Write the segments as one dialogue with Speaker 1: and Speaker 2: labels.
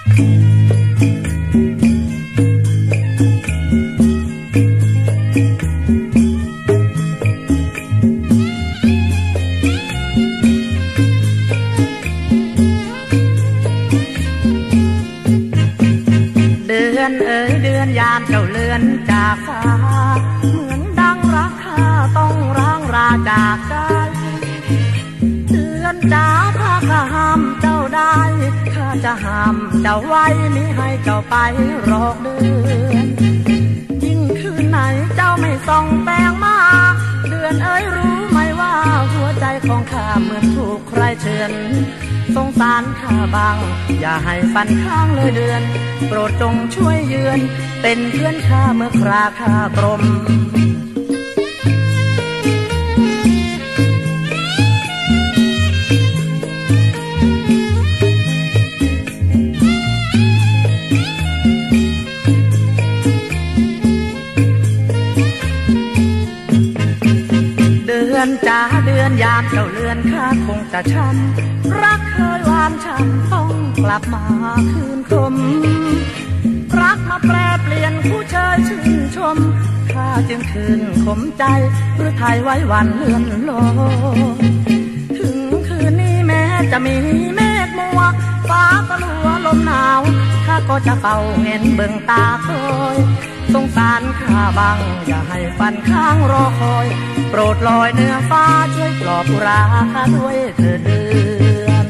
Speaker 1: ยามเจ้าเลือนจากฟ้าเหมือนดังรักข้าต้องร้างราจากใจเดือนจ๋าถ้าข้าห้ามเจ้าได้ข้าจะห้ามเจ้าไว้มิให้เจ้าไปรอกเดือนยิ่งคืนไหนเจ้าไม่ส่องแปลงมาเดือนเอ้ยรู้ไหมว่าหัวใจของข้าเหมือนถูกใครเฉือนสงสารข้าบ้างอย่าให้ฟันข้างเลยเดือนโปรดจงช่วยเยือนเป็นเพื่อนข้าเมื่อคราข้ากรมเดือนจ๋าเดือนยามเจ้าเลือนข้าคงจะช้ำรักเคยหวานฉ่ำต้องกลับมาคืนคมรักมาแปรเปลี่ยนผู้ชายชื่นชมข้าจึงคืนขมใจหรือไทยไว้วันเลื่อนลอยถึงคืนนี้แม้จะมีเมฆมัวฟ้าก็ลัวลมหนาวข้าก็จะเฝ้าเห็นเบิ่งตาคอยสงสารข้าบ้างอย่าให้ฟันข้างรอคอยโปรดลอยเหนือฟ้าช่วยปลอบอุราข้าด้วยเถิดเดือน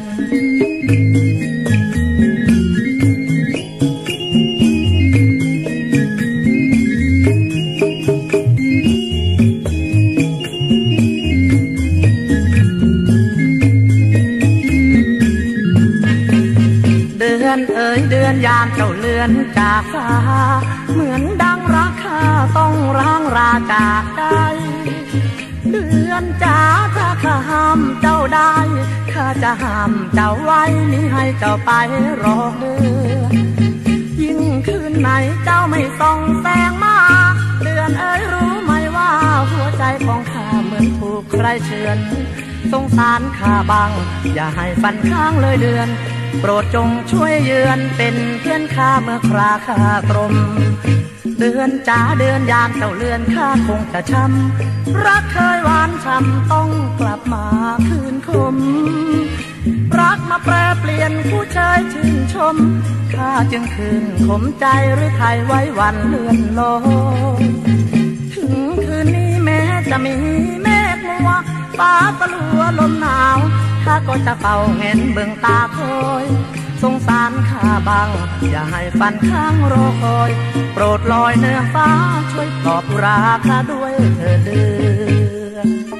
Speaker 1: เอ๋ยเดือนยามเจ้าเลือนจากฟ้าเหมือนดังรักข้าต้องร้างราจากใจเดือนจ๋าถ้าข้าห้ามเจ้าได้ข้าจะห้ามเจ้าไว้มิให้เจ้าไปรอเดือนยิ่งคืนไหนเจ้าไม่ส่องแสงมาเดือนเอ๋ยรู้ไหมว่าหัวใจของข้าเหมือนถูกใครเฉือนสงสารข้าบ้างอย่าให้ฟันข้างเลยเดือนโปรดจงช่วยเยือนเป็นเพื่อนข้าเมื่อคราข้ากรมเดือนจ๋าเดือนยามเจ้าเลือนข้าคงจะช้ำรักเคยหวานฉ่ำต้องกลับมาคืนคมรักมาแปรเปลี่ยนผู้ชายชื่นชมข้าจึงคืนขมใจหรือไทยไว้วันเลื่อนลอยถึงคืนนี้แม้จะมีเมฆมัวฟ้าก็ลัวลมหนาวข้าก็จะเฝ้าเห็นเบิ่งตาคอยสงสารข้าบ้างอย่าให้ฟันข้างรอคอยโปรดลอยเหนือฟ้าช่วยปลอบราข้าด้วยเถิดเดือน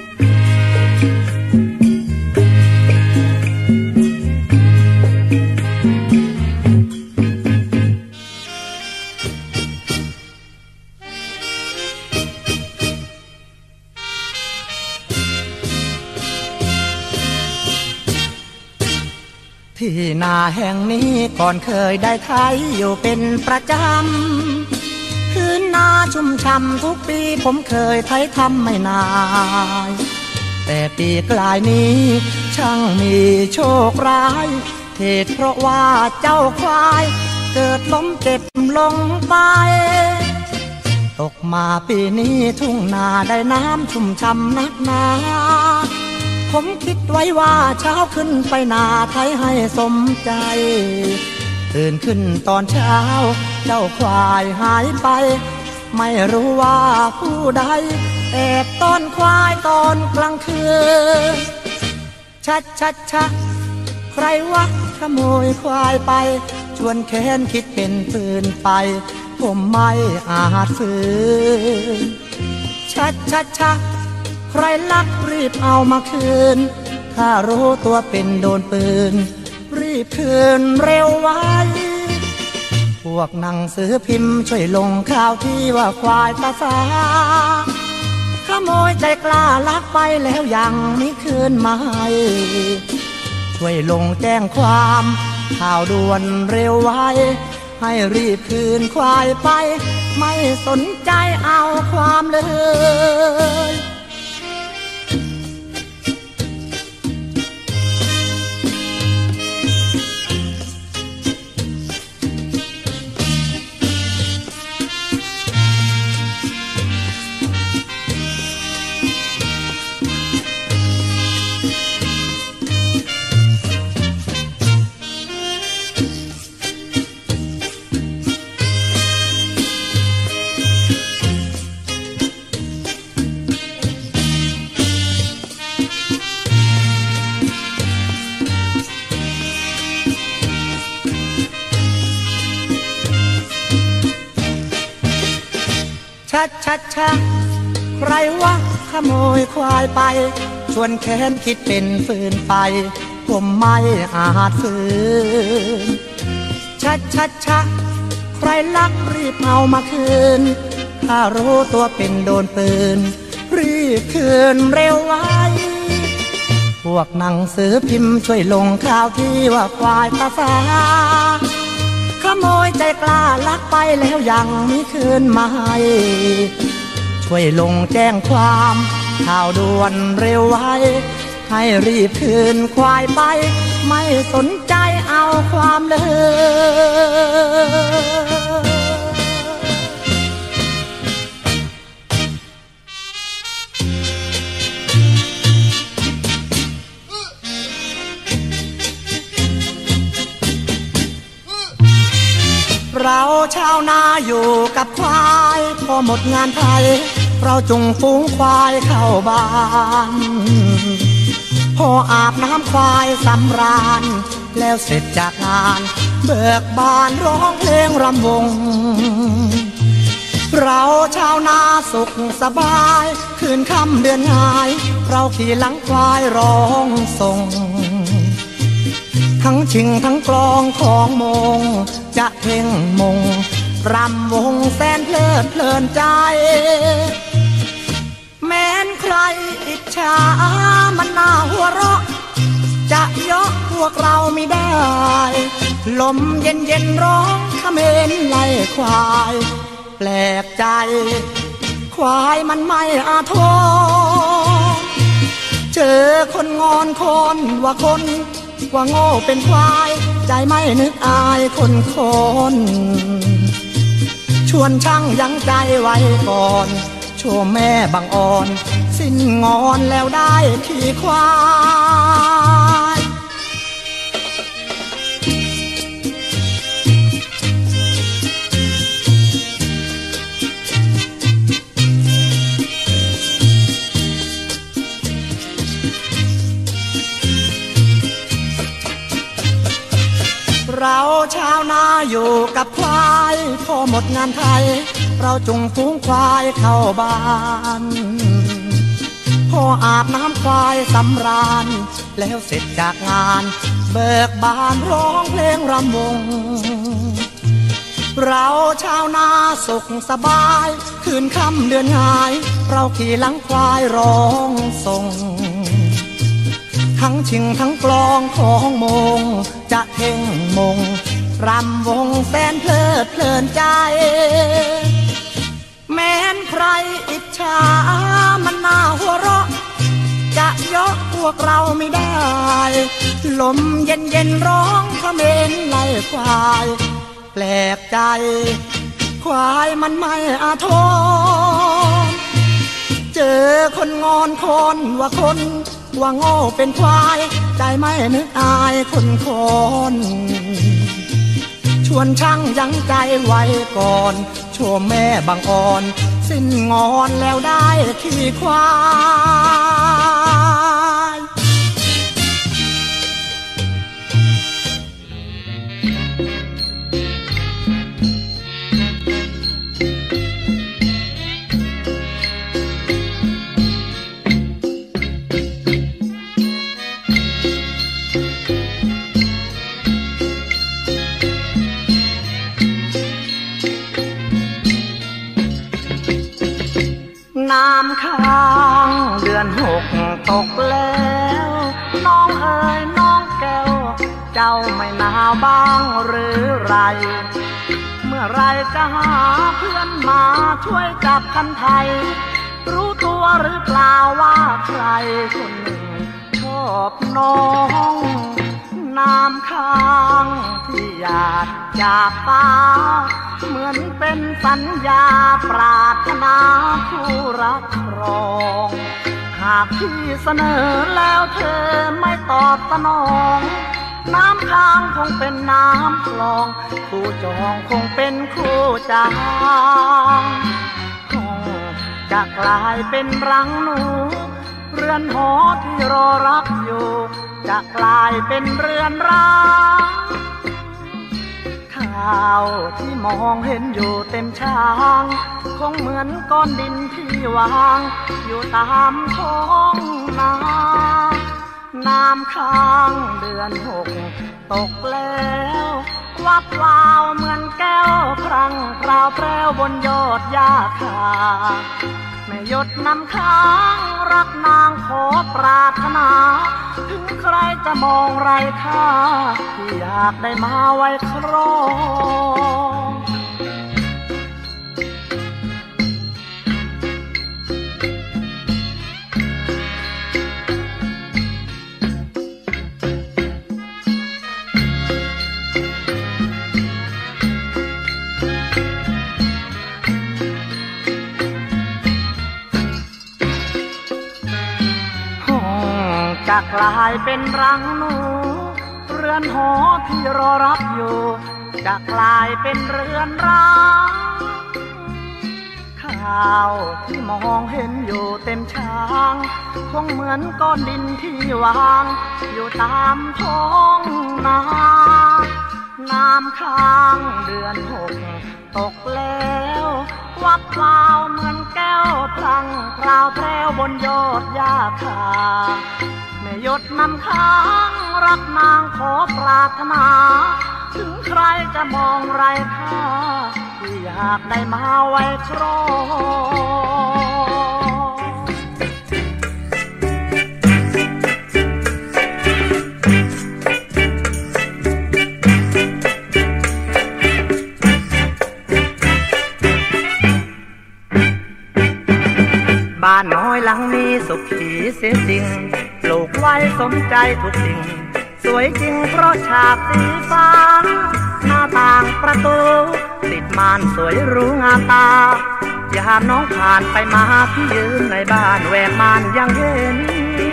Speaker 1: ที่นาแห่งนี้ก่อนเคยได้ไถอยู่เป็นประจำพื้นนาชุ่มช่ำทุกปีผมเคยไถทำไม่นานแต่ปีกลายนี้ช่างมีโชคร้ายเหตุเพราะว่าเจ้าควายเกิดล้มเจ็บลงไปตกมาปีนี้ทุ่งนาได้น้ำชุ่มช่ำนักหนาผมคิดไว้ว่าเช้าขึ้นไปนาไถให้สมใจตื่นขึ้นตอนเช้าเจ้าควายหายไปไม่รู้ว่าผู้ใดแอบต้อนควายตอนกลางคืนชัดใครวะขโมยควายไปชวนแค้นคิดเป็นปืนไปผมไม่อาจฝืนชัดใครลักรีบเอามาคืนถ้ารู้ตัวเป็นโดนปืนรีบคืนเร็วไว้พวกหนังสือพิมพ์ช่วยลงข่าวที่ว่าควายตาสาขโมยใจกล้าลักไปแล้วยังไม่คืนมาให้ช่วยลงแจ้งความข่าวด่วนเร็วไว้ให้รีบคืนควายไปไม่สนใจเอาความเลยชักใครวะขโมยควายไปชวนแค้นคิดเป็นฟืนไปผมไม่อาจฝืนชักใครลักรีบเอามาคืนถ้ารู้ตัวเป็นโดนปืนรีบคืนเร็วไว้พวกหนังสือพิมพ์ช่วยลงข่าวที่ว่าควายตาฟ้าขโมยใจกล้าลักไปแล้วยังไม่คืนมาให้ช่วยลงแจ้งความข่าวด่วนเร็วไว้ให้รีบคืนควายไปไม่สนใจเอาความเลยเราชาวนาอยู่กับควายพอหมดงานไทยเราจุงฝูงควายเข้าบ้านพออาบน้ำควายสำราญแล้วเสร็จจากงานเบิกบานร้องเพลงรำวงเราชาวนาสุขสบายคืนค่ำเดือนง่ายเราขี่หลังควายร้องส่งทั้งชิงทั้งกลองของมงจะเพ่งมงรำวงแสนเพลิดเพลินใจแม้นใครอิจฉามันน่าหัวเราะจะยกพวกเราไม่ได้ลมเย็นร้องเขมรไล่ควายแปลกใจควายมันไม่อาทรเจอคนงอนคนว่าคนว่าโง่เป็นควายใจไม่นึกอายคนชวนช่างยั้งใจไว้ก่อนชั่วแม่บังอ่อนสิ้นงอนแล้วได้ขี่ควายเราชาวนาอยู่กับควายพอหมดงานไทยเราจุงฝูงควายเข้าบ้านพออาบน้ำควายสำราญแล้วเสร็จจากงานเบิกบานร้องเพลงรำวงเราชาวนาสุขสบายคืนค่ำเดือนง่ายเราขี่หลังควายร้องส่งทั้งชิงทั้งกลองของมงจะเพ่งมงรำวงแสนเพลิดเพลินใจแม้นใครอิจฉามันน่าหัวเราะจะยกพวกเราไม่ได้ลมเย็นร้องเขมรไล่ควายแปลกใจควายมันไม่อาทรเจอคนงอนคนว่าคนว่าโง่เป็นควายใจไม่นึกอายคนชวนช่างยั้งใจไว้ก่อนชั่วแม่บังอ่อนสิ้นงอนแล้วได้ขี่ควายน้ำค้างเดือน6ตกแล้วน้องเอ๋ยน้องแก้วเจ้าไม่หนาวบ้างหรือไรเมื่อไรจะหาเพื่อนมาช่วยจับคันไทยรู้ตัวหรือเปล่าว่าใครคนหนึ่งชอบน้องน้ำค้างที่หยาดจากฟ้าเหมือนเป็นสัญญาปรารถนาผู้รักครองหากพี่เสนอแล้วเธอไม่ตอบสนองน้ำค้างคงเป็นน้ำคลองคู่จองคงเป็นคู่จางคงจะกลายเป็นรังหนูเรือนหอที่รอรักอยู่จะกลายเป็นเรือนร้างข้าวที่มองเห็นอยู่เต็มช้างคงเหมือนก้อนดินที่วางอยู่ตามท้องนาน้ำค้างเดือนหกตกแล้ววับวาวเหมือนแก้วพรังพราวแพรวบนยอดหญ้าคาแม่หยดน้ำค้างรักนางขอปรารถนาถึงใครจะมองไรค่าที่อยากได้มาไว้ครองจะกลายเป็นรังหนูเรือนหอที่รอรับอยู่จะกลายเป็นเรือนร้างข้าวที่มองเห็นอยู่เต็มช้างคงเหมือนก้อนดินที่วางอยู่ตามท้องนาน้ำค้างเดือนหกตกแล้ววับวาวเหมือนแก้วพลังพราวแพรวบนยอดหญ้าคาแม่หยดน้ำค้างรักนางขอปรารถนาถึงใครจะมองไรค่าที่อยากได้มาไว้ครองบ้านน้อยหลังนี้สุขีเสียจริงปลูกไว้สมใจทุกสิ่งสวยจริงเพราะฉากสีฟ้าหน้าต่างประตูติดม่านสวยหรูงามตายามน้องผ่านไปมาพี่ยืนในบ้านแหวกม่านยังเห็น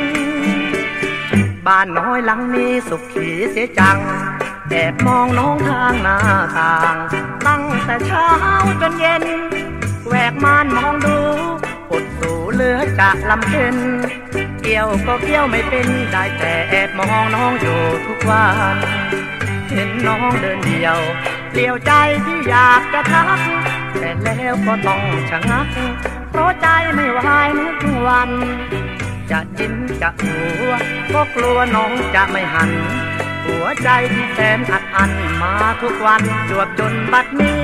Speaker 1: บ้านน้อยหลังนี้สุขีเสียจังแอบมองน้องทางหน้าต่างตั้งแต่เช้าจนเย็นแหวกม่านมองดูอดสูเหลือจะลำเค็นเกี่ยวก็เกี่ยวไม่เป็นได้แต่แอบมองน้องอยู่ทุกวันเห็นน้องเดินเดี่ยวเดี่ยวใจที่อยากจะทักแต่แล้วก็ต้องชะงักเพราะใจไม่ไหวนึกวันจะจิ้นจะหัวก็กลัวน้องจะไม่หันหัวใจที่แสนอัดอั้นมาทุกวันจวบจนบัดนี้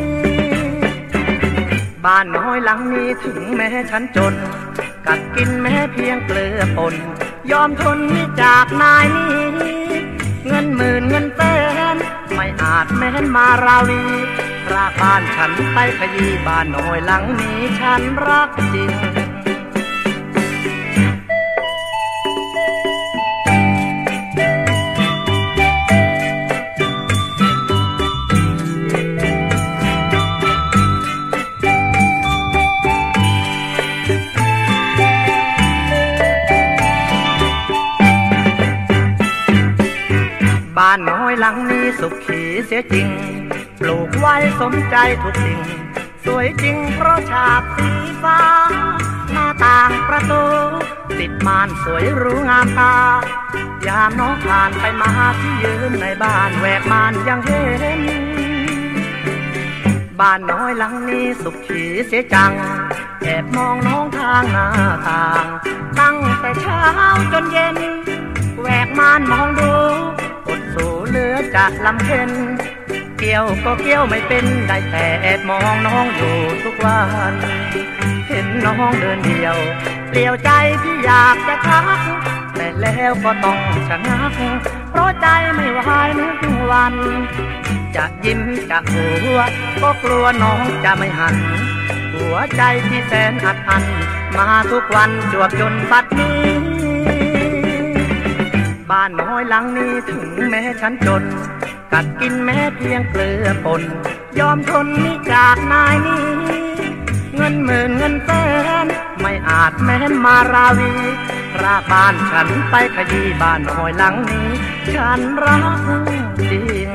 Speaker 1: บ้านน้อยหลังนี้ถึงแม้ฉันจนกัดกินแม้เพียงเกลือป่นยอมทนนี่จากนายนี้เงินหมื่นเงินแสนไม่อาจแม้นมาราวีรากบ้านฉันไปขยี้บ้านน้อยหลังนี้ฉันรักจริงบ้านน้อยหลังนี้สุขีเสียจริงปลูกไว้สมใจทุกสิ่งสวยจริงเพราะฉาบสีฟ้าหน้าต่างประตูติดม่านสวยหรูงามตายามน้องผ่านไปมาที่ยืนในบ้านแหวกม่านยังเห็นบ้านน้อยหลังนี้สุขีเสียจังแอบมองน้องทางหน้าต่างตั้งแต่เช้าจนเย็นแหวกม่านมองดูอดสูเหลือจะลำเค็นเกี่ยวก็เกี่ยวไม่เป็นได้แต่แอบมองน้องอยู่ทุกวันเห็นน้องเดินเดี่ยวเปลี่ยวใจที่อยากจะทักแต่แล้วก็ต้องชะงักเพราะใจไม่ไหวนึกวันจะยิ้มจะหัวก็กลัวน้องจะไม่หันหัวใจที่แสนอัดอั้นมาทุกวันจวบจนบัดนี้บ้านน้อยหลังนี้ถึงแม้ฉันจนกัดกินแม้เพียงเกลือป่นยอมทนนี่จากนายนี้เงินหมื่นเงินแสนไม่อาจแม้นมาราวีรากบ้านฉันไปขยี้บ้านน้อยหลังนี้ฉันรักจริง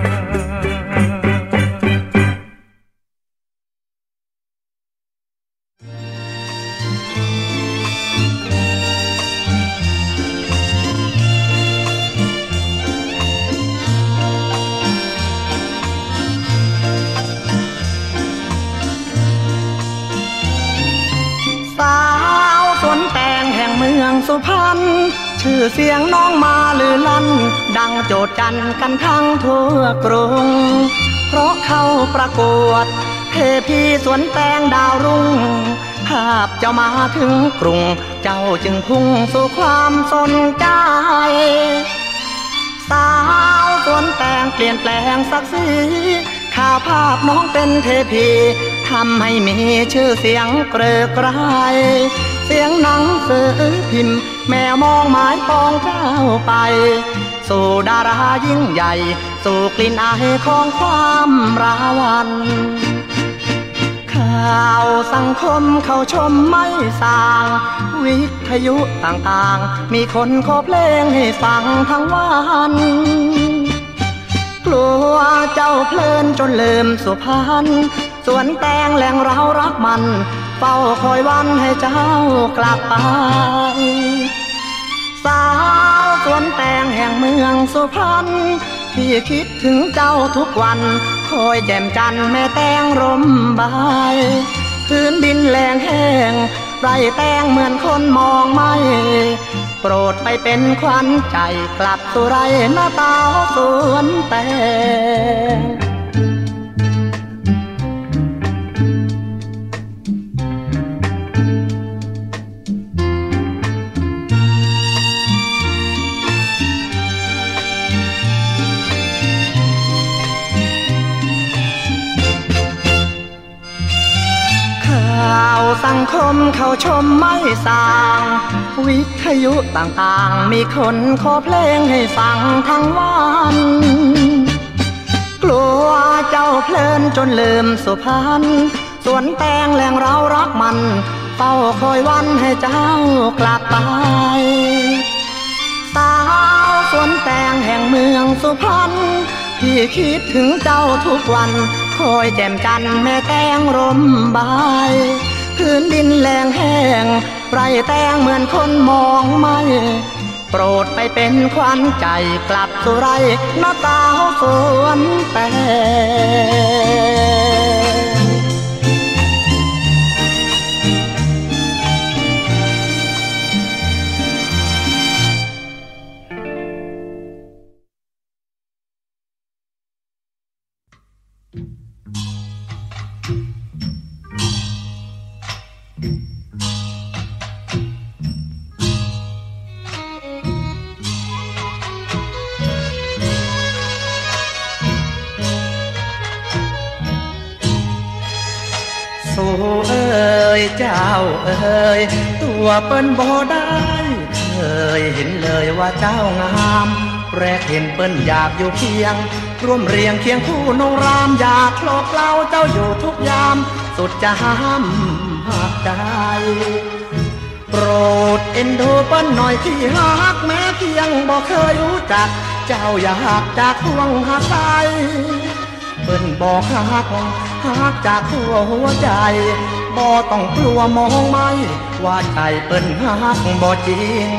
Speaker 1: สุพรรณชื่อเสียงน้องมาลือลั่นดังโจทย์จันกันทั้งทั่วกรุงเพราะเข้าประกวดเทพีสวนแตงดาวรุ่งภาพเจ้ามาถึงกรุงเจ้าจึงพุ่งสู่ความสนใจสาวสวนแตงเปลี่ยนแปลงศักดิ์ศรีข่าวภาพน้องเป็นเทพีทำให้มีชื่อเสียงเกรือกรายเสียงหนังสือพิมพ์แมวมองหมายปองเจ้าไปสู่ดารายิ่งใหญ่สู่กลิ่นอายของความราวันข่าวสังคมเขาชมไม่สางวิทยุต่างๆมีคนขอเพลงให้ฟังทั้งวันกลัวเจ้าเพลินจนลืมสุพรรณสวนแตงแหล่งเรารักมันเฝ้าคอยวันให้เจ้ากลับไปสาวสวนแตงแห่งเมืองสุพรรณที่คิดถึงเจ้าทุกวันคอยแจ่มจันทร์แม่แตงร่มใบพื้นดินแหลงแห้งไรแตงเหมือนคนมองไม่โปรดไปเป็นขวัญใจกลับสู่ไรหน้าตาสวนแตงข่าวสังคมเขาชมไม่สางวิทยุต่างๆมีคนขอเพลงให้ฟังทั้งวันกลัวเจ้าเพลินจนลืมสุพรรณสวนแตงแหล่งเรารักมันเฝ้าคอยวันให้เจ้ากลับไปสาวสวนแตงแห่งเมืองสุพรรณที่คิดถึงเจ้าทุกวันคอยแจ่มจันทร์แม่แตงร่มใบพื้นดินแหลงแห้งไรแตงเหมือนคนมองไม่โปรดไปเป็นขวัญใจกลับสู่ไรหน้าตาสวนแตงสู่เอ่ยเจ้าเอ่ยตัวเปิ้นบ่ได้เคยเห็นเลยว่าเจ้างามแรกเห็นเปิ้นอยากอยู่เคียงร่วมเรียงเคียงคู่นงรามอยากโลกเล่าเจ้าอยู่ทุกยามสุดจะห้ามหักใจโปรดเอ็นดูเปิ้นหน่อยที่หักแม้เพียงบ่เคยรู้จักเจ้าอยากจากห่วงหักใจเปิ้นบอกหักจากหัวใจบ่ต้องกลัวมองไม่ว่าใจเปิ้นหักบ่จริง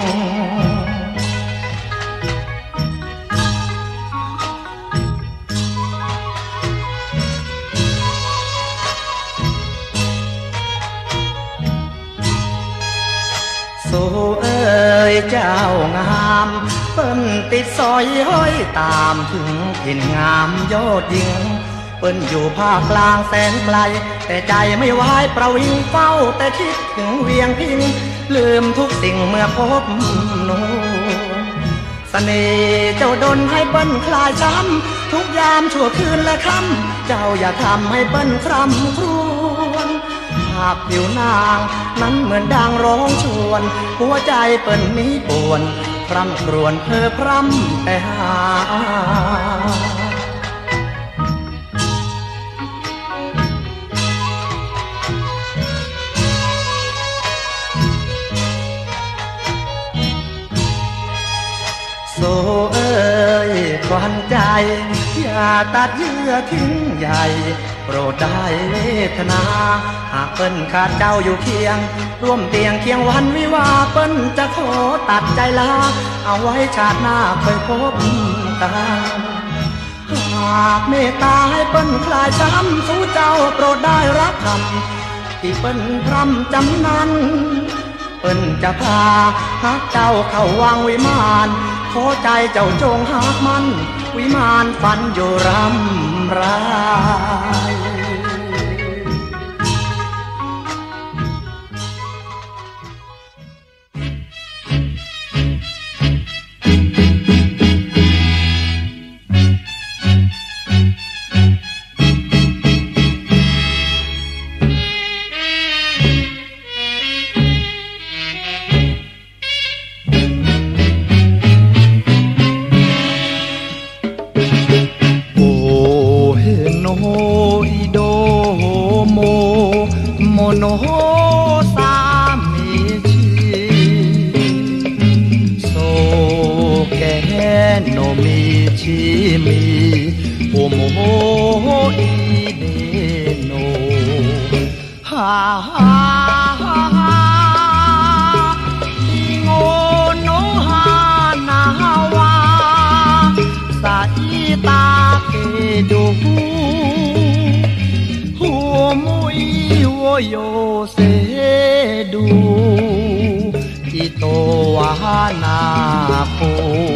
Speaker 1: สู่เอ่ยเจ้างามเปิ้นติดสอยห้อยตามถึงถิ่นงามยอดยิ่งเปิ้นอยู่ภาคกลางแสนไกลแต่ใจไม่ไหวประวิงเฝ้าแต่คิดถึงเวียงพิงลืมทุกสิ่งเมื่อพบหนูเสน่ห์เจ้าดลให้เปิ้นคลายช้ำทุกยามชั่วคืนและค่ำเจ้าอย่าทำให้เปิ้นคร่ำครวญภาพผิวนางนั้นเหมือนดังร้องชวนหัวใจเปิ้นนี้ปวนพร่ำครวญเพ้อพร่ำแต่หาโซเอ่ยควันใจอย่าตัดเยื่อทิ้งใหญ่โปรดได้เวทนาหากเปิ้นขาดเจ้าอยู่เคียงร่วมเตียงเคียงวันวิวาเปิ้นจะขอตัดใจลาเอาไว้ชาติหน้าเคยพบกันหากเมตตาให้เปิ้นคลายช้ำสู่เจ้าโปรดได้รับคำที่เปิ้นพร่ำจำนั้นเปิ้นจะพาฮักเจ้าเข้าวังวิมานขอใจเจ้าจงหักมันวิมานฝันอยู่รำไรโนสามีชีโซแกโนมีชีมีโอโมอีเดโนฮาฮาฮาฮาอีโงโนฮานาวาสาอีตาเกดูโยเซดูอิโตวานาโค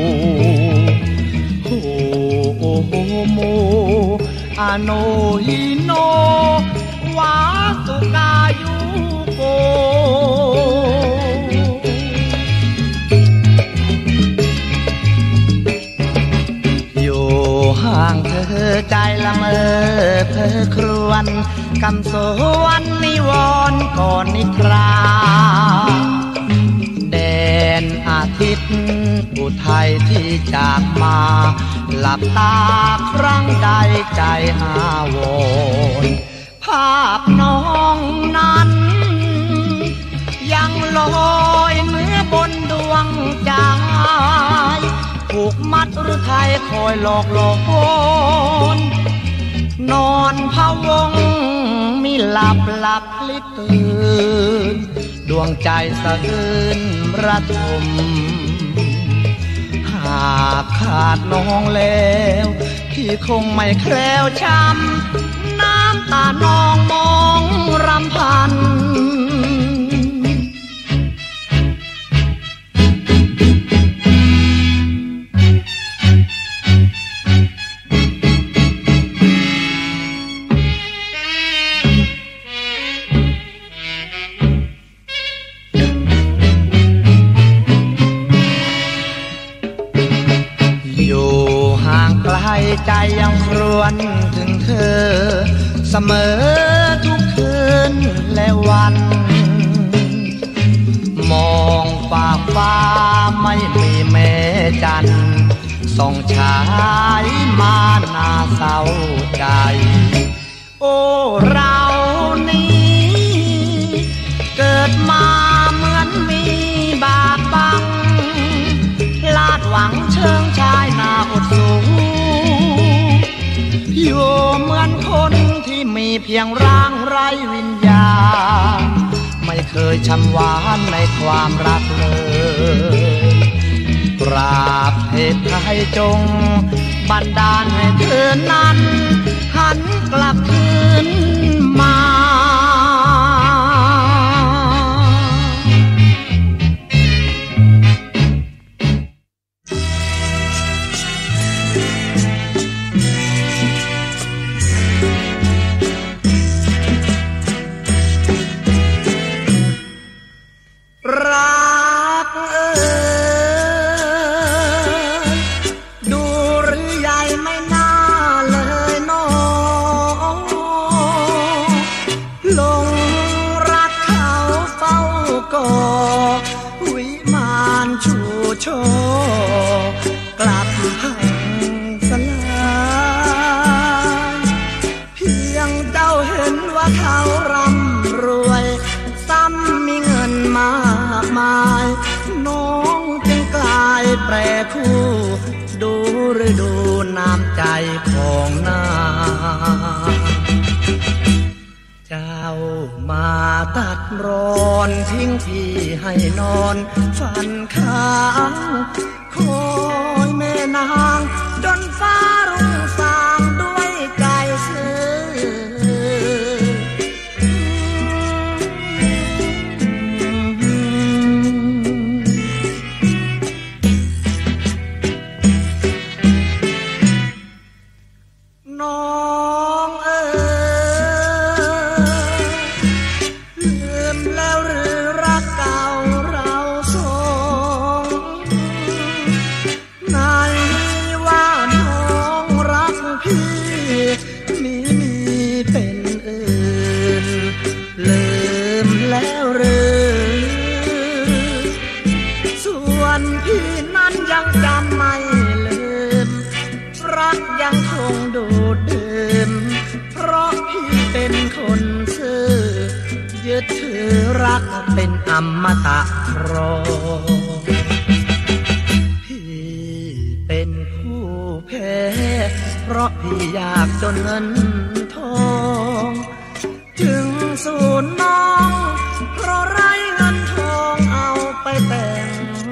Speaker 1: โฮโมอโนฮิโนวาสุกายุโกอยู่ห่างเธอใจละเมอเพ้อครวญคำสวนนิวรณ์ก่อนนิทราแดนอาทิตย์อุทัยที่จากมาหลับตาครั้งใดใจอาวรณ์ภาพน้องนั้นยังลอยเหนือบนดวงใจผูกมัดหรือไทยคอยหลอกวนนอนพะวงมีหลับพลิดตื่นดวงใจสะอื้นระทมหากขาดน้องแล้วพี่คงไม่แคล้วช้ำน้ำตาน้องมองรำพันใจยังครวญถึงเธอเสมอทุกคืนและวันมองฟ้าฟ้าไม่มีแม้จันทร์ส่องฉายมาหน้าเศร้าใจโอ้เรานี้เกิดมาเหมือนมีบาปบังลาดหวังเชิงชายหน้าอดสูอยู่เหมือนคนที่มีเพียงร่างไร้วิญญาณไม่เคยช้ำหวานในความรักเลยกราบเทพไทยจงบันดาลให้เธอนั้นหันกลับคืนมากลับพังสลายเพียงเจ้าเห็นว่าเขาร่ำรวยซ้ำมีเงินมากมายน้องจึงกลายแปรคู่ดูหรือดูน้ำใจของนางเจ้ามาตัดรอนทิ้งพี่ให้นอนฝันค้างคอยแม่นางจนฟ้ารุ่งสางด้วยใจซื่อน้องลืมแล้วหรือรักเก่าเราสองไหนว่าน้องรักพี่มีเป็นอื่นลืมแล้วหรือส่วนพี่นั้นยังจำไม่ลืมรักยังคงดูดดื่มเพราะพี่เป็นคนซื่อยึดถือรักเป็นอมตะรอพี่เป็นผู้แพ้เพราะพี่อยากจนเงินทองถึงสูญน้องเพราะไร้เงินทองเอาไปแต่ง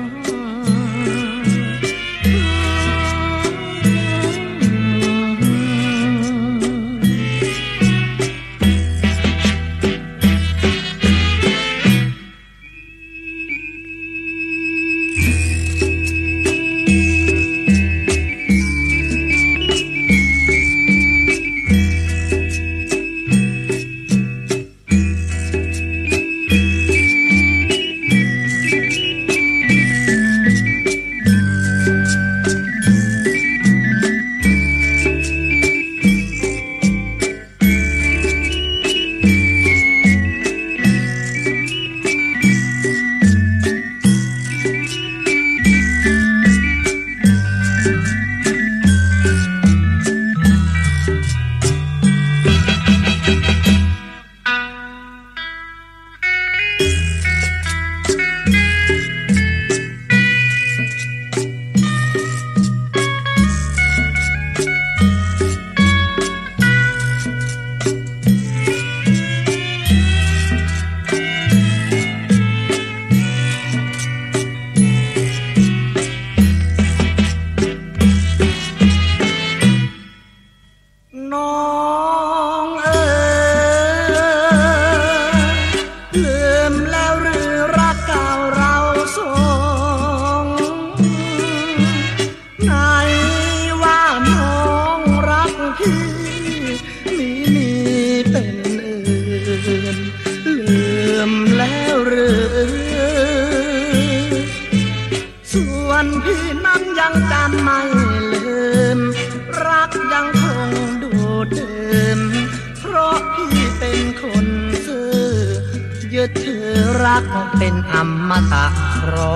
Speaker 1: พี่นั้นยังจำไม่ลืมรักยังคงดูดดื่มเพราะพี่เป็นคนซื่อยึดถือรักเป็นอมตะรอ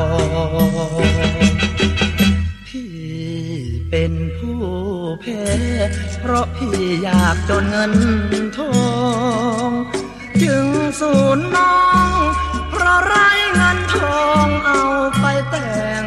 Speaker 1: พี่เป็นผู้แพ้เพราะพี่อยากจนเงินทองจึงสูญน้องเพราะไร้เงินทองเอาไปแต่ง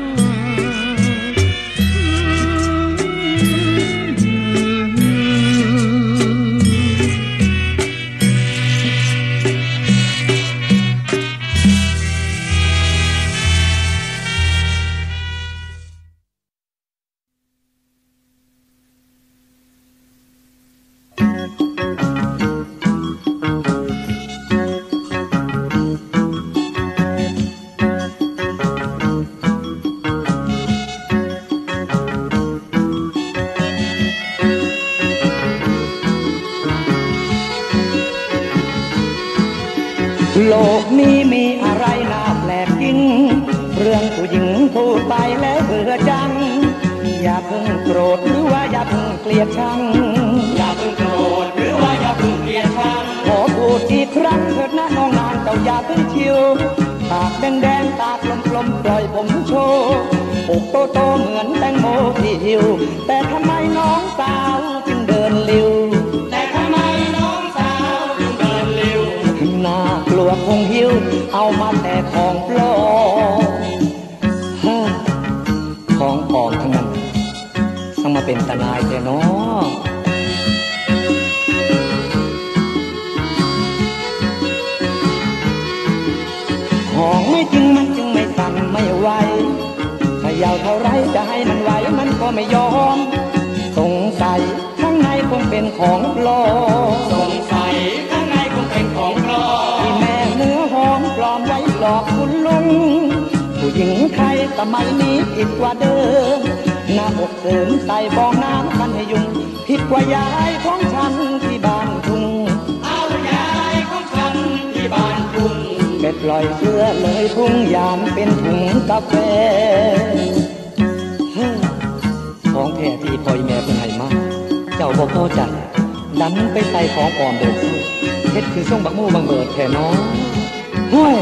Speaker 2: โลกนี้มีอะไรน่าแปลกจริงเรื่องผู้หญิงพูดไปแล้วเบื่อจังอย่าเพิ่งโกรธหรือว่าอย่าเพิ่งเกลียดชังอย่าเพิ่งโกรธหรือว่าอย่าเพิ่งเกลียดชังขอพูดอีกครั้งเถิดนะน้องนางเจ้าอย่าเพิ่งชิวปากแดงๆตากลมๆปล่อยผมโชว์อกโตๆเหมือนแตงโมที่หิวแต่ทำไมน้องสาวจึงเดินลิ้วแต่ทำไมน้องสาวจึงเดินลิ้วน่ากลัวคงหิวเอามาแต่ของปลอมของปลอมทั้งนั้นต้องมาเป็นตาลายแต่น้อของไม่จริงมันจึงไม่สั่นไม่ไหวขยาวเท่าไรจะให้มันไหวมันก็ไม่ยอมสงสัยข้างในคงเป็นของปลอมสงสัยข้างในคงเป็นของปลอมที่แม่เนื้อหอมปลอมไว้หลอกคุณลุงผู้หญิงไทยสมัยนี้ผิดกว่าเดิมหน้าอกเสริมใส่ฟองน้ำมันให้ยุ่งผิดกว่ายายของฉันที่บ้านทุ่ง
Speaker 3: เอายายของฉันที่บ้านทุ่ง
Speaker 2: ไปปล่อยเสื้อเลยทุ่งยามเป็นถุงกาแฟของแท้ที่พ่อยแม่เป็นให้มาเจ้าบ่พอใจดันไปใส่ของปลอมเบิดซื้อเฮ็ดคือส่งบักมู่บังเบิดแค่น้องห้วย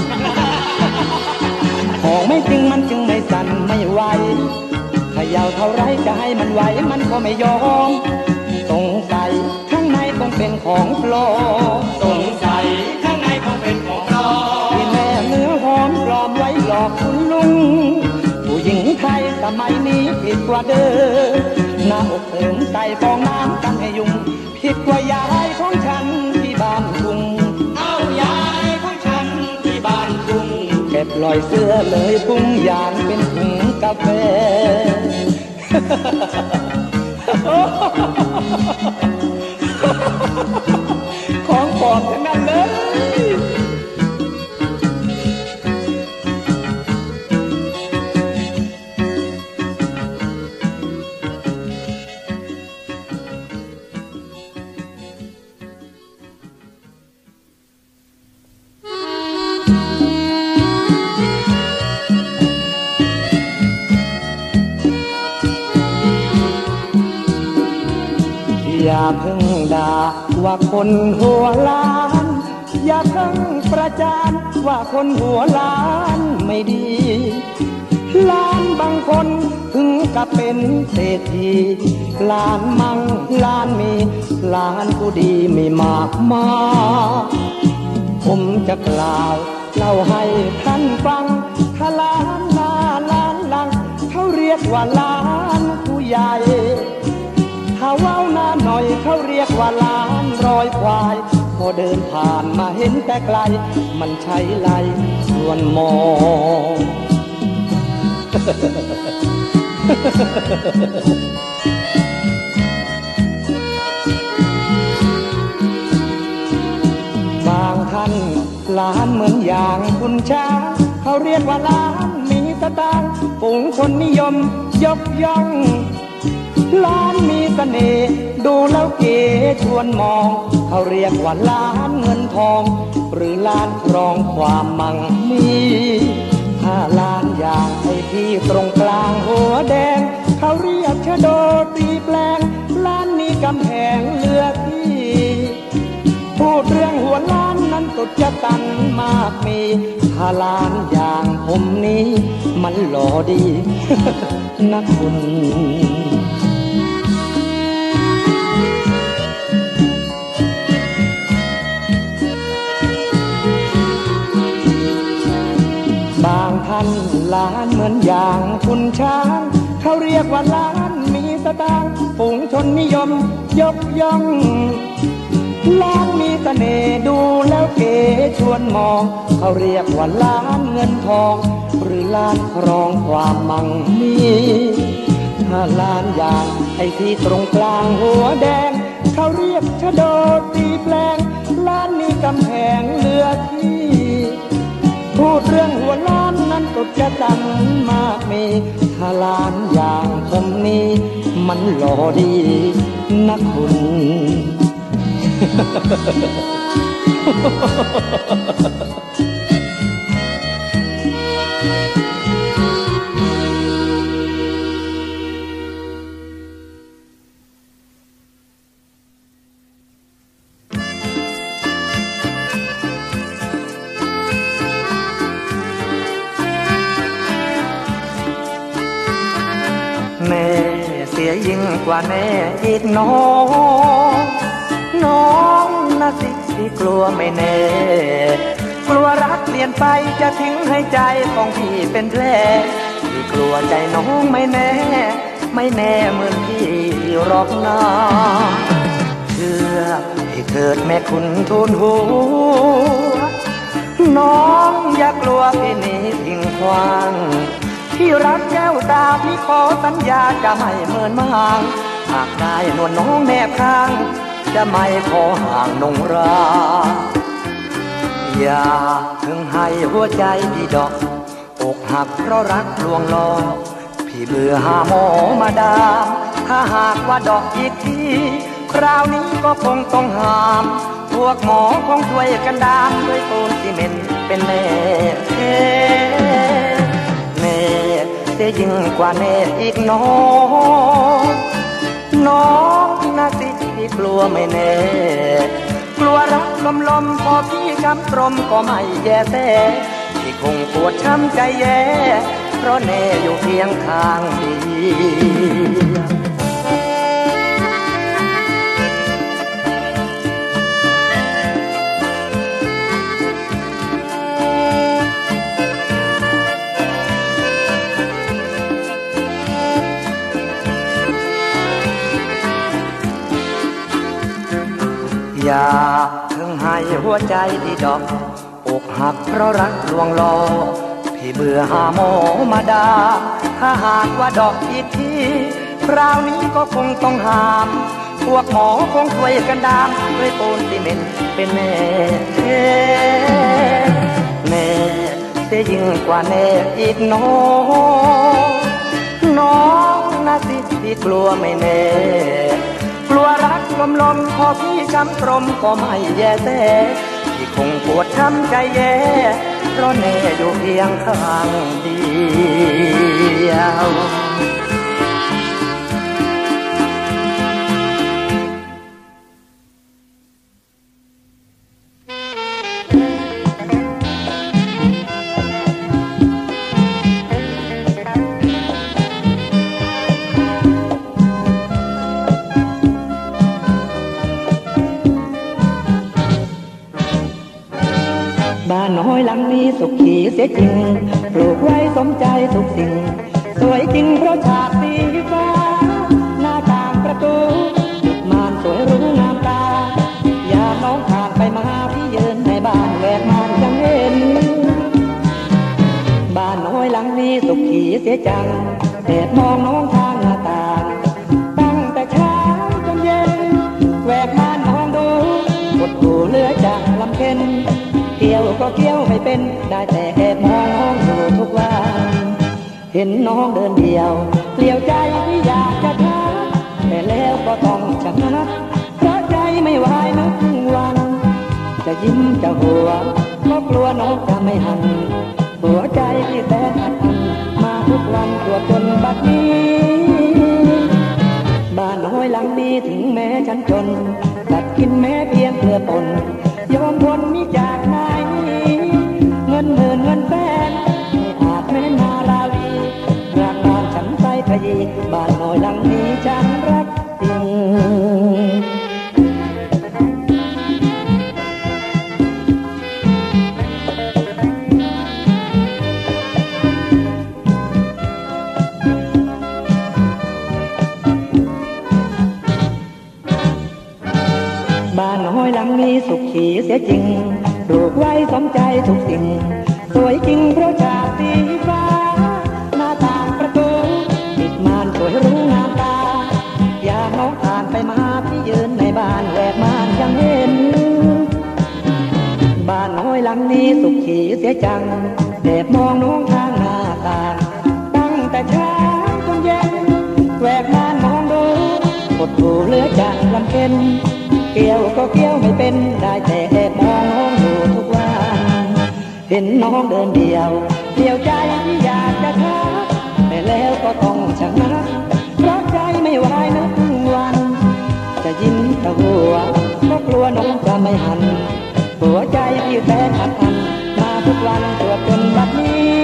Speaker 2: ของไม่จริงมันจึงไม่สั่นไม่ไหวขยาวเท่าไรจะให้มันไหวมันก็ไม่ยอมสงสัยข้างในต้องเป็นของปลอม
Speaker 3: สงสัยข้างในคงเป็นของปลอม
Speaker 2: ที่แม่เนื้อหอมปลอมไว้หลอกคุณลุงผู้หญิงไทยสมัยนี้ผิดกว่าเดิมหน้าอกเติมใส่ฟองน้ำกันให้ยุ่งผิดกว่ายายของฉันที่บ้านทุ่ง
Speaker 3: เอายายของฉันที่บ้านทุ่ง
Speaker 2: เก็บลอยเสื้อเลยพุ่งยางเป็นถุงกาแฟของปลอมทั้งนั้นเลยอย่าเพิ่งด่าว่าคนหัวล้านอย่าเพิ่งประจานว่าคนหัวล้านไม่ดีล้านบางคนถึงกับเป็นเศรษฐีล้านมั่งล้านมีล้านผู้ดีไม่มากมายผมจะกล่าวเล่าให้ท่านฟังถ้าล้านหน้าล้านหลังเขาเรียกว่าล้านผู้ใหญ่ถ้าว้าวหน้าหน่อยเขาเรียกว่าล้านรอยควายพอเดินผ่านมาเห็นแต่ไกลมันใช่ไรส่วนมองบางท่านล้านเหมือนอย่างคุณช้างเขาเรียกว่าล้านมีสตางค์ฝูงคนนิยมยกย่องล้านมีเสน่ห์ดูแล้วเก๋ชวนมองเขาเรียกว่าล้านเงินทองหรือล้านครองความมั่งมีถ้าล้านอย่างไอ้ที่ตรงกลางหัวแดงเขาเรียกชะโดตีแปลงล้านนี้กำแพงเหลือที่พูดเรื่องหัวล้านนั้นสุดจะตันมากมีถ้าล้านอย่างผมนี้มันหล่อดี นักบุญบางท่านล้านเหมือนอย่างคุณช้างเขาเรียกว่าล้านมีสตางค์ฝูงชนนิยมยกย่องล้านมีเสน่ห์ดูแล้วเก๋ชวนมองเขาเรียกว่าล้านเงินทองหรือล้านครองความมั่งมีถ้าล้านอย่างไอ้ที่ตรงกลางหัวแดงเขาเรียกชะโดตีแปลงล้านนี้กำแพงเหลือที่พูดเรื่องหัวล้านนั้นสุดจะตันมากมีถ้าล้านอย่างผมนี้มันหล่อดีนักบุญ แม่เสียยิ่งกว่าแม่อีกน้องน้องนะสิที่กลัวไม่แน่กลัวรักเปลี่ยนไปจะทิ้งให้ใจของพี่เป็นแผลพี่กลัวใจน้องไม่แน่ไม่แน่เหมือนพี่หรอกนะเชื่อพี่เถิดแม่คุณทูลหัวน้องอย่ากลัวพี่นี้ทิ้งขว้างพี่รักแก้วตาพี่ขอสัญญาจะไม่เหมือนมางหากได้นวลน้องแนบข้างจะไม่ขอห่างนงราอย่าถึงให้หัวใจพี่ดอกอกหักเพราะรักลวงล้อพี่เบื่อหาหมอมาดาม
Speaker 1: ถ้าหากว่าดอกอีกทีคราวนี้ก็คงต้องห้ามพวกหมอคงช่วยกันดามด้วยปูนซีเมนต์เป็นแน่แน่จะยิ่งกว่าแน่อีกน้องนะสิที่กลัวไม่แน่กลัวรักลมพอพี่ช้ำตรมก็ไม่แย่แต่ที่คงปวดช้ำใจแย่เพราะแน่อยู่เพียงข้างเดียวอย่าเพิ่งให้หัวใจที่ดอกอกหักเพราะรักลวงล่อพี่เบื่อหาหมอมาดาถ้าหากว่าดอกอีกทีคราวนี้ก็คงต้องห้ามพวกหมอคงช่วยกันดามด้วยปูนซีเมนต์เป็นแน่แน่จะยิ่งกว่าแน่อีกน้องนะสิที่กลัวไม่แน่กลัวรักลมพอพี่ช้ำตรมก็ไม่แย่แต่ที่คงปวดช้ำใจแย่เพราะแน่อยู่เพียงข้างเดียว
Speaker 2: บ้านน้อยหลังนี้สุขีเสียจริงปลูกไว้สมใจทุกสิ่งสวยจริงเพราะฉากสีฟ้าหน้าต่างประตูม่านสวยรู้งามตาอย่าน้องผ่านไปมาพี่ยืนในบ้านแหวกม่านจังเห็นบ้านน้อยหลังนี้สุขีเสียจังแอบมองน้องทางหน้าต่างตั้งแต่เช้าจนเย็นแหวกม่านมองดูกดหูเหลือจากลำเค็นเกี่ยวก็เกี่ยวไม่เป็นได้แต่แอบมองน้องอยู่ทุกวันเห็นน้องเดินเดียวเปลี่ยวใจที่อยากจะทักแต่แล้วก็ต้องชะงักเพราะใจไม่ไหวนักวันจะยิ้มจะหัวก็กลัวน้องจะไม่หันหัวใจที่แสนอัดอั้นมาทุกวันตรวจจนบัดนี้บ้านน้อยหลังนี้ถึงแม้ฉันจนกัดกินแม้เพียงเพื่อตนยอมทนมิจากไหนเงินหมื่นเงินแสนไม่อาจแม้นาลาวีรักบ้านฉันใส่ขยีบ้านน้อยหลังนี้ฉันรักจริงบ้านน้อยหลังนี้สุขีเสียจริงปลูกไว้สมใจทุกสิ่งสวยจริงเพราะฉากสีฟ้าหน้าต่างประตูปิดม่านสวยรู้งามตาอย่าน้องผ่านไปมาพี่ยืนในบ้านแหวกม่านยังเห็นบ้านน้อยหลังนี้สุขีเสียจังแอบมองน้องทางหน้าต่างตั้งแต่เช้าจนเย็นแหวกม่านมองดูกดหูเหลือจากลำเค็นเกี่ยวก็เกี่ยวไม่เป็นได้แต่แอบมองน้องอยู่ทุกวันเห็นน้องเดินเดียวเดียวใจที่อยากจะทักแต่แล้วก็ต้องชะงักเพราะใจไม่ไหวนักวันจะยิ้มจะหัวก็กลัวน้องจะไม่หันหัวใจที่แสนอัดอั้นมาทุกวันตรวจจนบัดนี้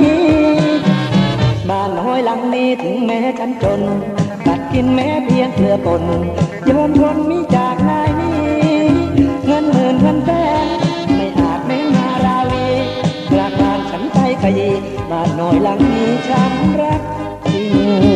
Speaker 2: บ้านน้อยหลังนี้ถึงแม้ฉันจนกัดกินแม้เพียงเกลือป่นยอมทนมิจากนายนี้เงินหมื่นเงินแสนไม่อาจแม้นาราวีรักบ้านฉันใจขยีบ้านน้อยหลังนี้ฉันรักจริง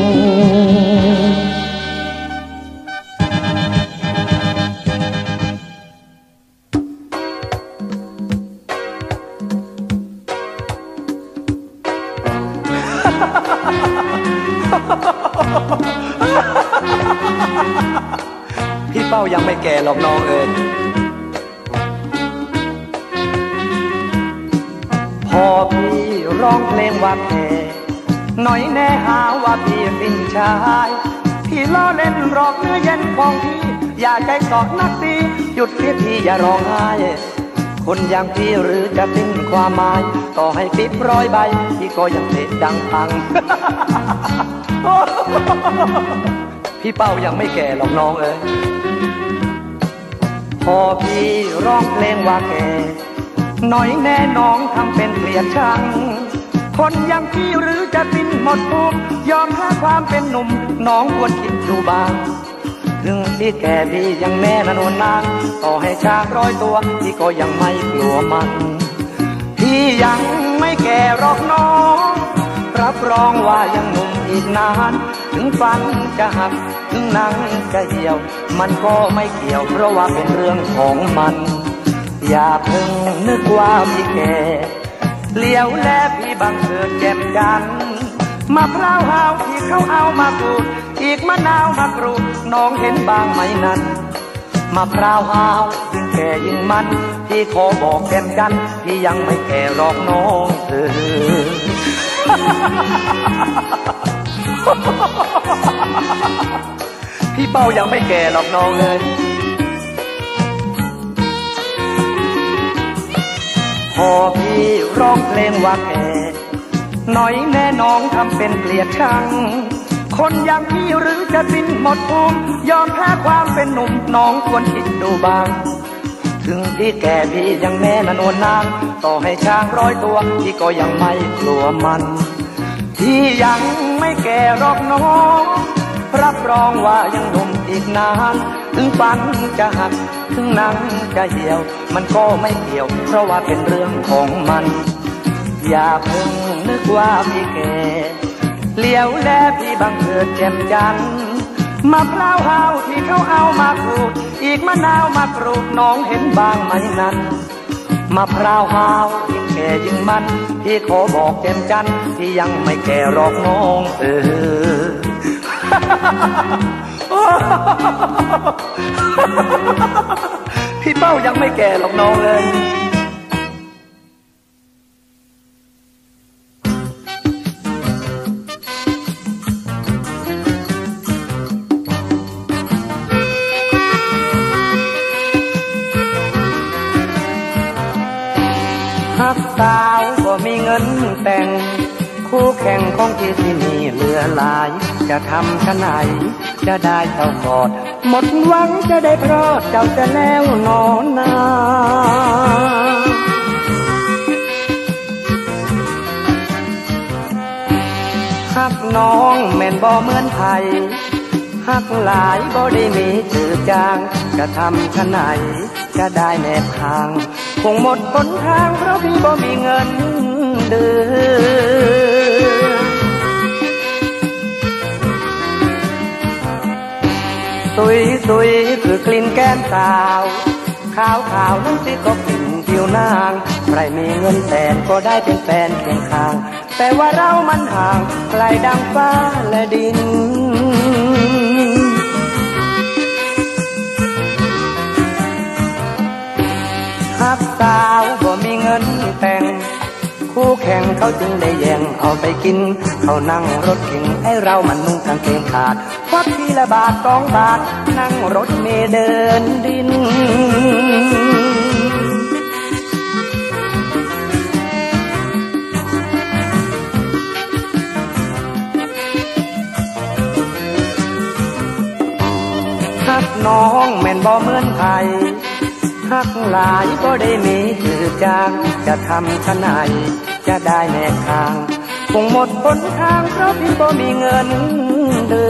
Speaker 1: พี่เป้ายังไม่แก่หรอกน้องเอ๋ยพอพี่ร้องเพลงว่าแก่หน่อยแน่หาว่าพี่เป็นชายพ
Speaker 2: ที่ล้อเล่นหลอกเนื้อเย็นของพี่อย่าใจสอดนักตีหยุดเสียทีอย่าร้องไห้คนอย่างพี่หรือจะสิ้นความหมายต่อให้ปิด100 ใบพี่ก็ยังเตะดังพัง พี่เป้ายังไม่แก่หรอกน้องเอ้ยพอพี่ร้องเพลงว่าแก่หน่อยแน่น้องทำเป็นเกลียดชังคนอย่างพี่หรือจะสิ้นหมดภูมิยอมให้ความเป็นหนุ่มน้องควรคิดดูบ้างถึงพี่แก่พี่ยังแม่นวลนางต่อให้ช้าง100 ตัวพี่ก็ยังไม่กลัวมันพี่ยังไม่แก่หรอกน้องรับรองว่ายังหนุ่มอีกนานถึงฟันจะหักถึงหนังจะเหี่ยวมันก็ไม่เกี่ยวเพราะว่าเป็นเรื่องของมันอย่าเพิ่งนึกว่าพี่แก่เลี้ยวแลพี่บังเกิดแจ่มจันทร์มะพร้าวหาวที่เขาเอามาปลูกอีกมะนาวมากรูดน้องเห็นบางไหมนั้นมะพร้าวหาวยิ่งแก่ยิ่งมันพี่ขอบอกแจ่มจันทร์พี่ยังไม่แก่หรอกน้องพี่เป้ายังไม่แก่หรอกน้องเลยพอพี่ร้องเพลงว่าแก่หน่อยแน่น้องทำเป็นเกลียดชังคนอย่างพี่หรือจะสิ้นหมดภูมิยอมแพ้ความเป็นหนุ่มน้องควรคิดดูบ้างถึงพี่แก่พี่ยังแม่นวลนางต่อให้ช้าง100 ตัวพี่ก็ยังไม่กลัวมันพี่ยังไม่แก่หรอกน้องรับรองว่ายังหนุ่มอีกนานถึงฟันจะหักถึงหนังจะเหี่ยวมันก็ไม่เกี่ยวเพราะว่าเป็นเรื่องของมันอย่าเพิ่งนึกว่าพี่แก่เลี้ยวแลพี่บังเกิดแจ่มจันทร์มะพร้าวหาวที่เขาเอามาปลูกอีกมะนาวมากรูดน้องเห็นบางไหมนั้นมะพร้าวหาวยิ่งแก่ยิ่งมันพี่ขอบอกแจ่มจันทร์ที่ยังไม่แก่หรอกน้องพี่เป้ายังไม่แก่หรอกน้องเลยหักสาวก็มีเงินแต่งคู่แข่งของพี่ที่มีเหลือหลายจะทำชะไหนจะได้เจ้ากอดหมดหวังจะได้เพราะเจ้าจะแล้วนอนนาหักน้องแม่นบ่เหมือนไผหักหลายบ่ได้มีจืดจางจะทำชะไหนจะได้แนบทางคงหมดหนทางเพราะพี่บ่มีเงินเดือนสุยคือกลิ่นแก้มสาวขาวนั้นสิก็กลิ่นผิวนางใครมีเงินแสนก็ได้เป็นแฟนเคียงข้างแต่ว่าเรามันห่างไกลดังฟ้าและดินหักสาวบ่มีเงินแต่งคู่แข่งเขาจึงได้แย่งเอาไปกินเขานั่งรถเก๋งให้เรามันนุ่งกางเกงขาดควักทีละบาท2 บาทนั่งรถเมล์เดินดินหักน้องแม่นบ่เหมือนไผหักหลายก็ได้มีจืดจางจะทำชะไหนจะได้แนบทางคงหมดหนทางเพราะพี่บ่มีเงินเดื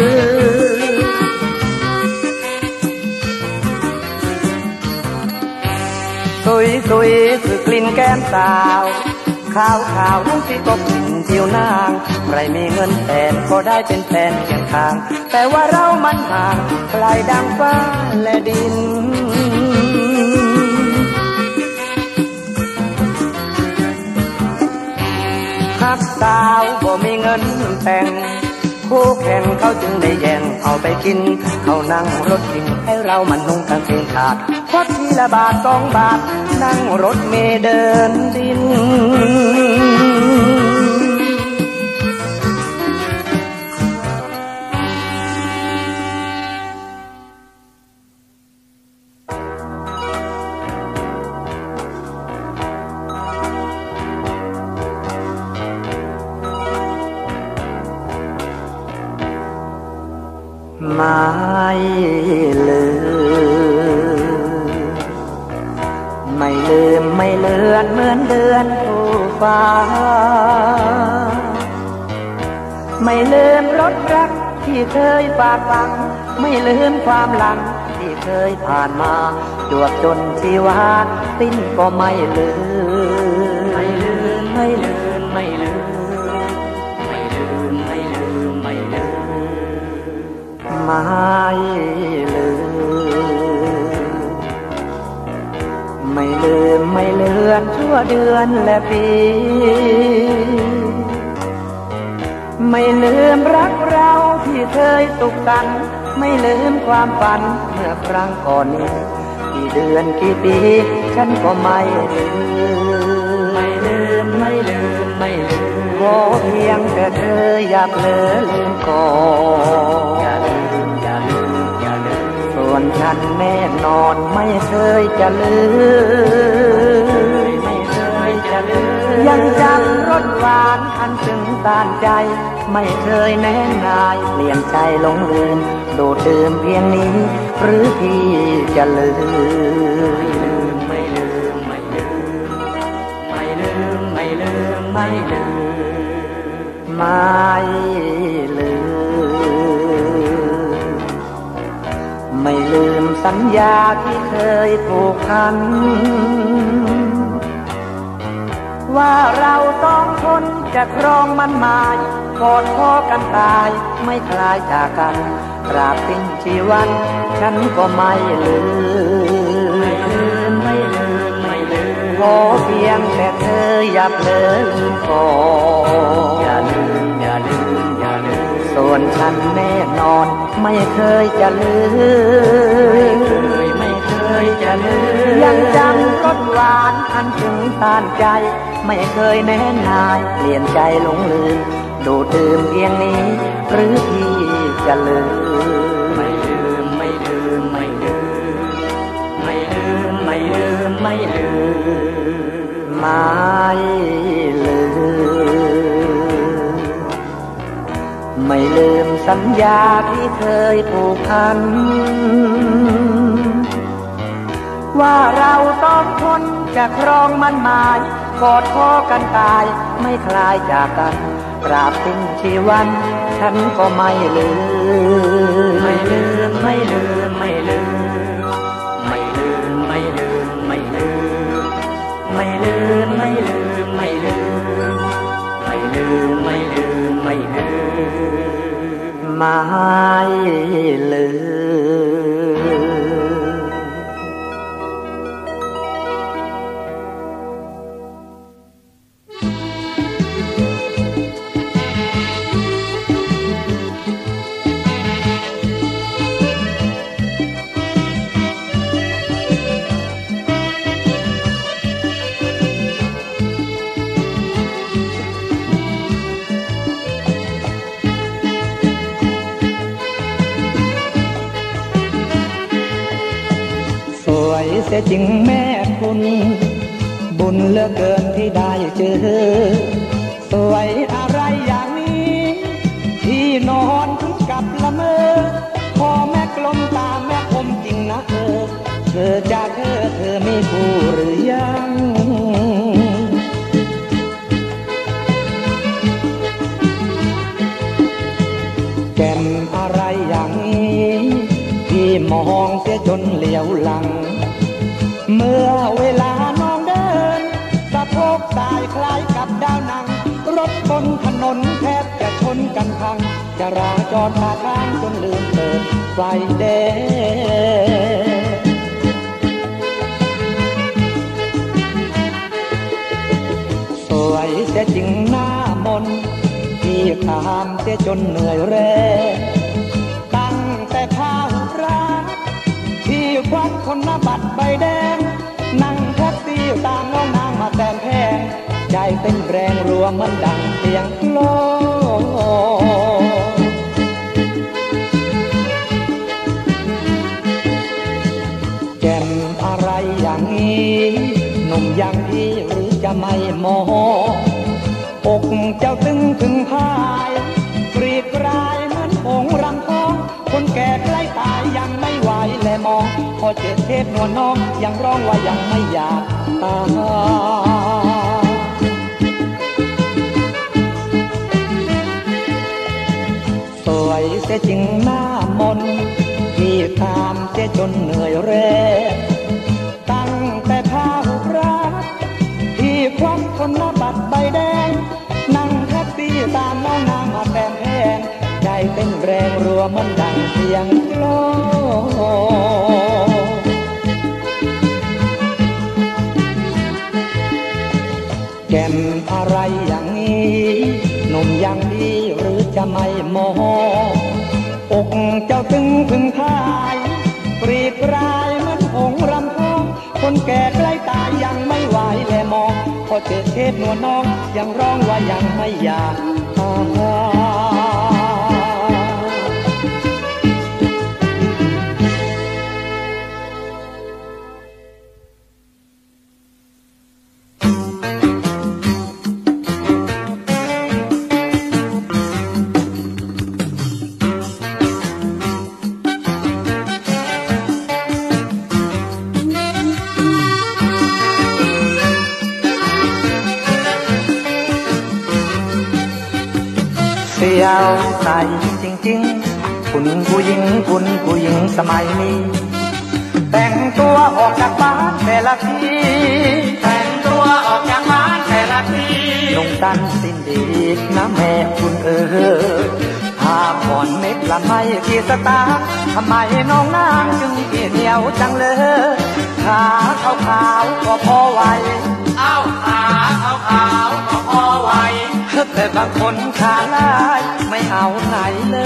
Speaker 2: อนสุยคือกลิ่นแก้มสาวขาวนั่นสิก็กลิ่นผิวนางใครมีเงินแสนก็ได้เป็นแฟนเคียงข้างแต่ว่าเรามันห่างไกลดังฟ้าและดินหักสาวบ่มีเงินแต่งคู่แข่งเขาจึงได้แย่งเอาไปกินเขานั่งรถกินให้เรามันนุ่งกางเกงขาดควักทีละบาท2 บาทนั่งรถเมล์เดินดิน
Speaker 1: ลืมไม่ลืมไม่เลือนเหมือนเดือนผู้ฟ้าไม่ลืมรสรักที่เคยฝากฝังไม่ลืมความหลังที่เคยผ่านมาจวบจนชีวาสิ้นก็ไม่ลืมไม่ลืมไม่ลืมไม่ลืมไม่ลืมไม่ลืมไม่ลืมไม่ลืมไม่ลืมไม่เลือนชั่วเดือนและปีไม่ลืมรักเราที่เคยสุขสันต์ไม่ลืมความฝันเมื่อครั้งก่อนนี้กี่เดือนกี่ปีฉันก็ไม่ลืมไม่ลืมไม่ลืมไม่ลืมขอเพียงแต่เธออย่าเผลอลืมก่อนอย่าลืมอย่าลืมอย่าลืมส่วนฉันแน่นอนไม่เคยจะลืมไม่เคยจะลืมยังจำรสหวานอันซึ้งตานใจไม่เคยแน่นายเปลี่ยนใจหลงลืมดูดดื่มเพียงนี้หรือพี่จะลืมไม่ลืมไม่ลืมไม่ลืมไม่ลืมไม่ลืมไม่ลืมไม่ลืมสัญญาที่เคยผูกพันว่าเราต้องคนจะครองมันหมายกอดคอกันตายไม่คลายจากกันตราบสิ้นชีวันฉันก็ไม่ลืมไม่ลืมไม่ลืมไม่ลืมขอเพียงแต่เธออย่าเผลอลืมก่อนอย่าลืมอย่าลืมอย่าลืมส่วนฉันแน่นอนไม่เคยจะลืมไม่เคยจะลืมยังจำรสหวานอันซึ้งตานใจไม่เคยแน่นายเปลี่ยนใจหลงลืมดูดดื่มเพียงนี้หรือพี่จะลืมไม่ลืมไม่ลืมไม่ลืมไม่ลืมไม่ลืมไม่ลืมไม่ลืมไม่ลืมสัญญาที่เคยผูกพันว่าเราต้องทนจะครองมันหมายกอดคอกันตายไม่คลายจากกันตราบสิ้นชีวันฉันก็ไม่ลืมไม่ลืมไม่ลืมไม่ลืมไม่ลืมไม่ลืมไม่ลืมไม่ลืมไม่ลืมไม่ลืมไม่ลืมไม่ลืมไม่ลืมไม่ลืม เสียจริงแม่คุณบุญเหลือเกินที่ได้เจอสวยอะไรอย่างนี้ที่นอนถึงกับละเมอพอแม่กลมตาแม่คมจริงนะเธอจากเธอมีผู้หรือยังแก่นอะไรอย่างนี้ที่มองเสียจนเหลียวหลังเมื่อเวลาน้องเดินสะโพกสายคล้ายกับดาวหนังรถบนถนนแทบจะชนกันพังจราจรท่าทางจนลืมเปิดไฟแดงสวยเสียจริงหน้ามนที่ตามเสียจนเหนื่อยแรงตั้งแต่ข้าวร้านที่ควักคนหน้าบัตรใบแดงนั่งแท็กซี่ตามน้องนางมาแต้มแพงใจเต้นแรงรัวมันดังเสียงโลแจ่มอะไรอย่างนี้หนุ่มอย่างพี่หรือจะไม่มองอกเจ้าตึงถึงพายกรีดกรายเหมือนผงรังทองคนแก่ใกล้ตาย
Speaker 2: องพอเจอเทพนวลน้องยังร้องว่ายังไม่อยากตายสวยเสียจริงหน้ามนที่ตามเสียจนเหนื่อยแรงตั้งแต่พาหุบรักที่ควักคนละบัตรใบแดงนั่งแท็กซี่ตามน้องนางมาแฟนแพงใจเต้นแรงรัวมันดังเสียงโลแก่มอะไรอย่างนี้หนุ่มอย่างดีหรือจะไม่มองอกเจ้าตึงพึงพายปรีกรายเหมือนหงรำทองคนแก่ใกล้ตายยังไม่ไหวแลมองพอเจอเทพนวลน้องยังร้องว่ายังไม่อยากตเสียวใสจริงๆคุณผู้หญิงสมัยนี้แต่งตัวออกจากบ้านแต่ละที
Speaker 3: แต่งตัวออกจากบ้านแต่ละที
Speaker 2: ลงตันสิ้นดีนะแม่คุณผ้าผ่อนเม็ดละไม่กี่สตางค์ทำไมน้องนางจึงขี้เหนียวจังเลยขาขาวๆก็พอไหว
Speaker 3: ขาขาวๆก็พอไหว
Speaker 2: แต่บางคนขาลายไม่เอาไหนเลย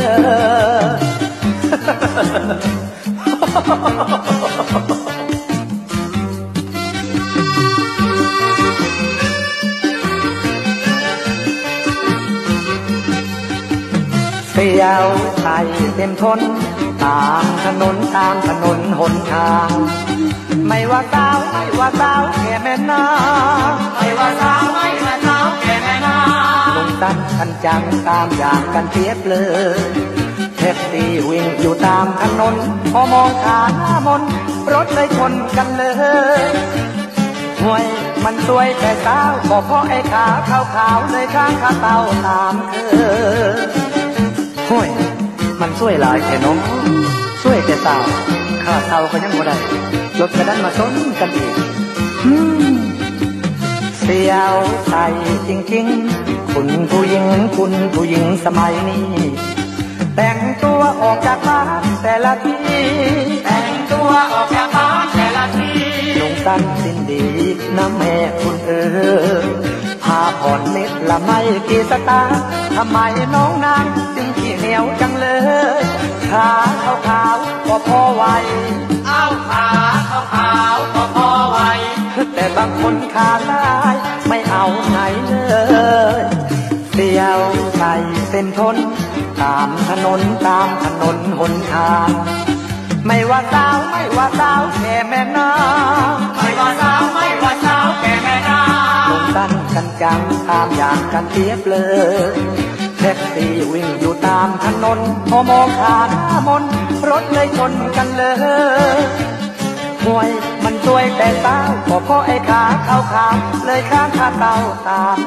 Speaker 2: เสียวไทยเต็มทนตามถนนหนทางไม่ว่าสาวแก่แม่นา
Speaker 3: ไม่ว่าสาวแก่แม่นา
Speaker 2: ลงตันกันจังตามอย่างกันเทียบเลยแท็กซี่วิ่งอยู่ตามถนนพอมองขาหน้ามนรถเลยชนกันเลยห่วยมันสวยแต่สาวก็เพราะไอ้ขาขาวเลยข้างขาเต่าตามเคยห่วยมันสวยหลายแต่น้องสวยแต่สาวข้าเต่าก็ยังบ่ได้รถกระนั้นมาซ้นกันอีกเสียวใสจริงๆคุณผู้หญิงสมัยนี้แต่งตัวออกจากบ้านแต่ละที
Speaker 3: แต่งตัวออกจากบ้านแต่ละที
Speaker 2: ลงตันสิ้นดีนะแม่คุณผ้าผ่อนเม็ดละไม่กี่สตางค์ทำไมน้องนางจึงขี้เหนียวจังเลยขาขาวๆก็พอไหว
Speaker 3: ขาขาวๆก็พอไหว
Speaker 2: แต่บางคนขาลายไม่เอาไหนเลยเสียวใส่เส้นทนตามถนนหนทางไม่ว่าสาวแก่แม่นา
Speaker 3: ไม่ว่าสาวแก่แม่นา
Speaker 2: ลงตั้งกันจังตามอย่างกันเทียบเลยแท็กซี่วิ่งอยู่ตามถนนพอมองขาหน้ามนรถเลยชนกันเลยห่วยมันสวยแต่สาวก็เพราะไอ้ขาขาวเลยข้างขาเต่าตาม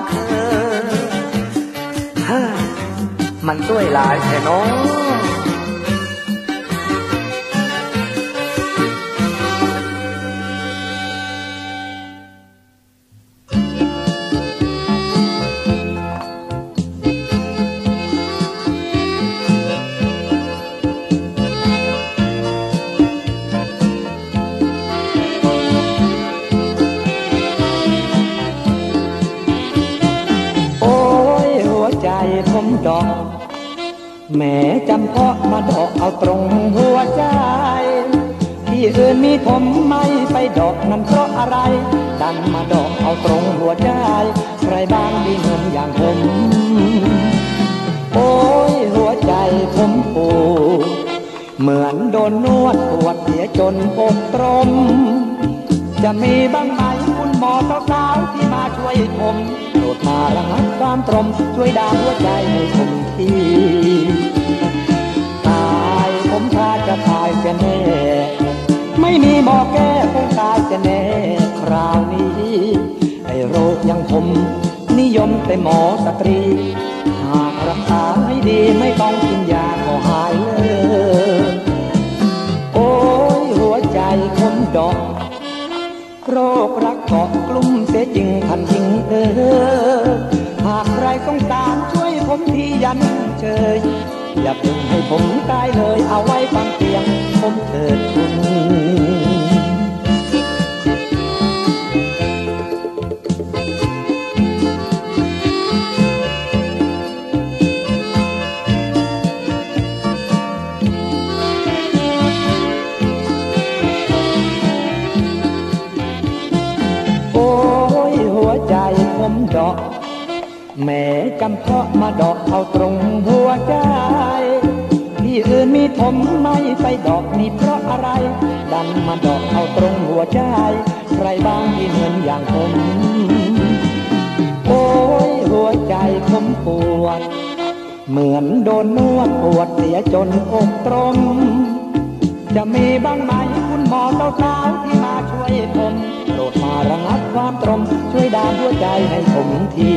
Speaker 2: เคยมันสวยหลายแต่น้องผมดอกแม่จำเพาะมาดอกเอาตรงหัวใจที่อื่นมีผมไม่ไปดอกนั้นเพราะอะไรดันมาดอกเอาตรงหัวใจใครบ้างดีเงินอย่างผมโอ้ยหัวใจผมปวดเหมือนโดนนวดปวดเสียจนอกตรมจะมีบ้างไหมคุณหมอสาวๆที่มาช่วยผมโปรดมาระงับความตรมช่วยดามหัวใจให้ผมทีตายผมพาจะตายจะแน่หมอแก้คงตายจะแน่คราวนี้ไอ้โรคยังคมนิยมแต่หมอสตรีหากรักษาให้ดีไม่ต้องกินยาก็หายเลยโอ้ยหัวใจคมดอกโรครักเกาะกลุ่มเสียจริงทันยิงหากใครสงสารช่วยผมทียันเชยอย่าเพิ่งให้ผมตายเลยเอาไว้ฟังเสียงผมเถิดคุณโอ้ยหัวใจผมดอกแม่จำเพาะมาดอกเอาตรงหัวใจที่อื่นมีผมไม่ใส่ดอกนี่เพราะอะไรดันมาดอกเอาตรงหัวใจใครบ้างที่เหมือนอย่างผมโอ้ยหัวใจผมปวดเหมือนโดนนวดปวดเสียจนอกตรมจะมีบ้างไหมคุณหมอสาวๆที่มาช่วยผมโปรดมาระงับความตรมช่วยดามหัวใจให้ผมที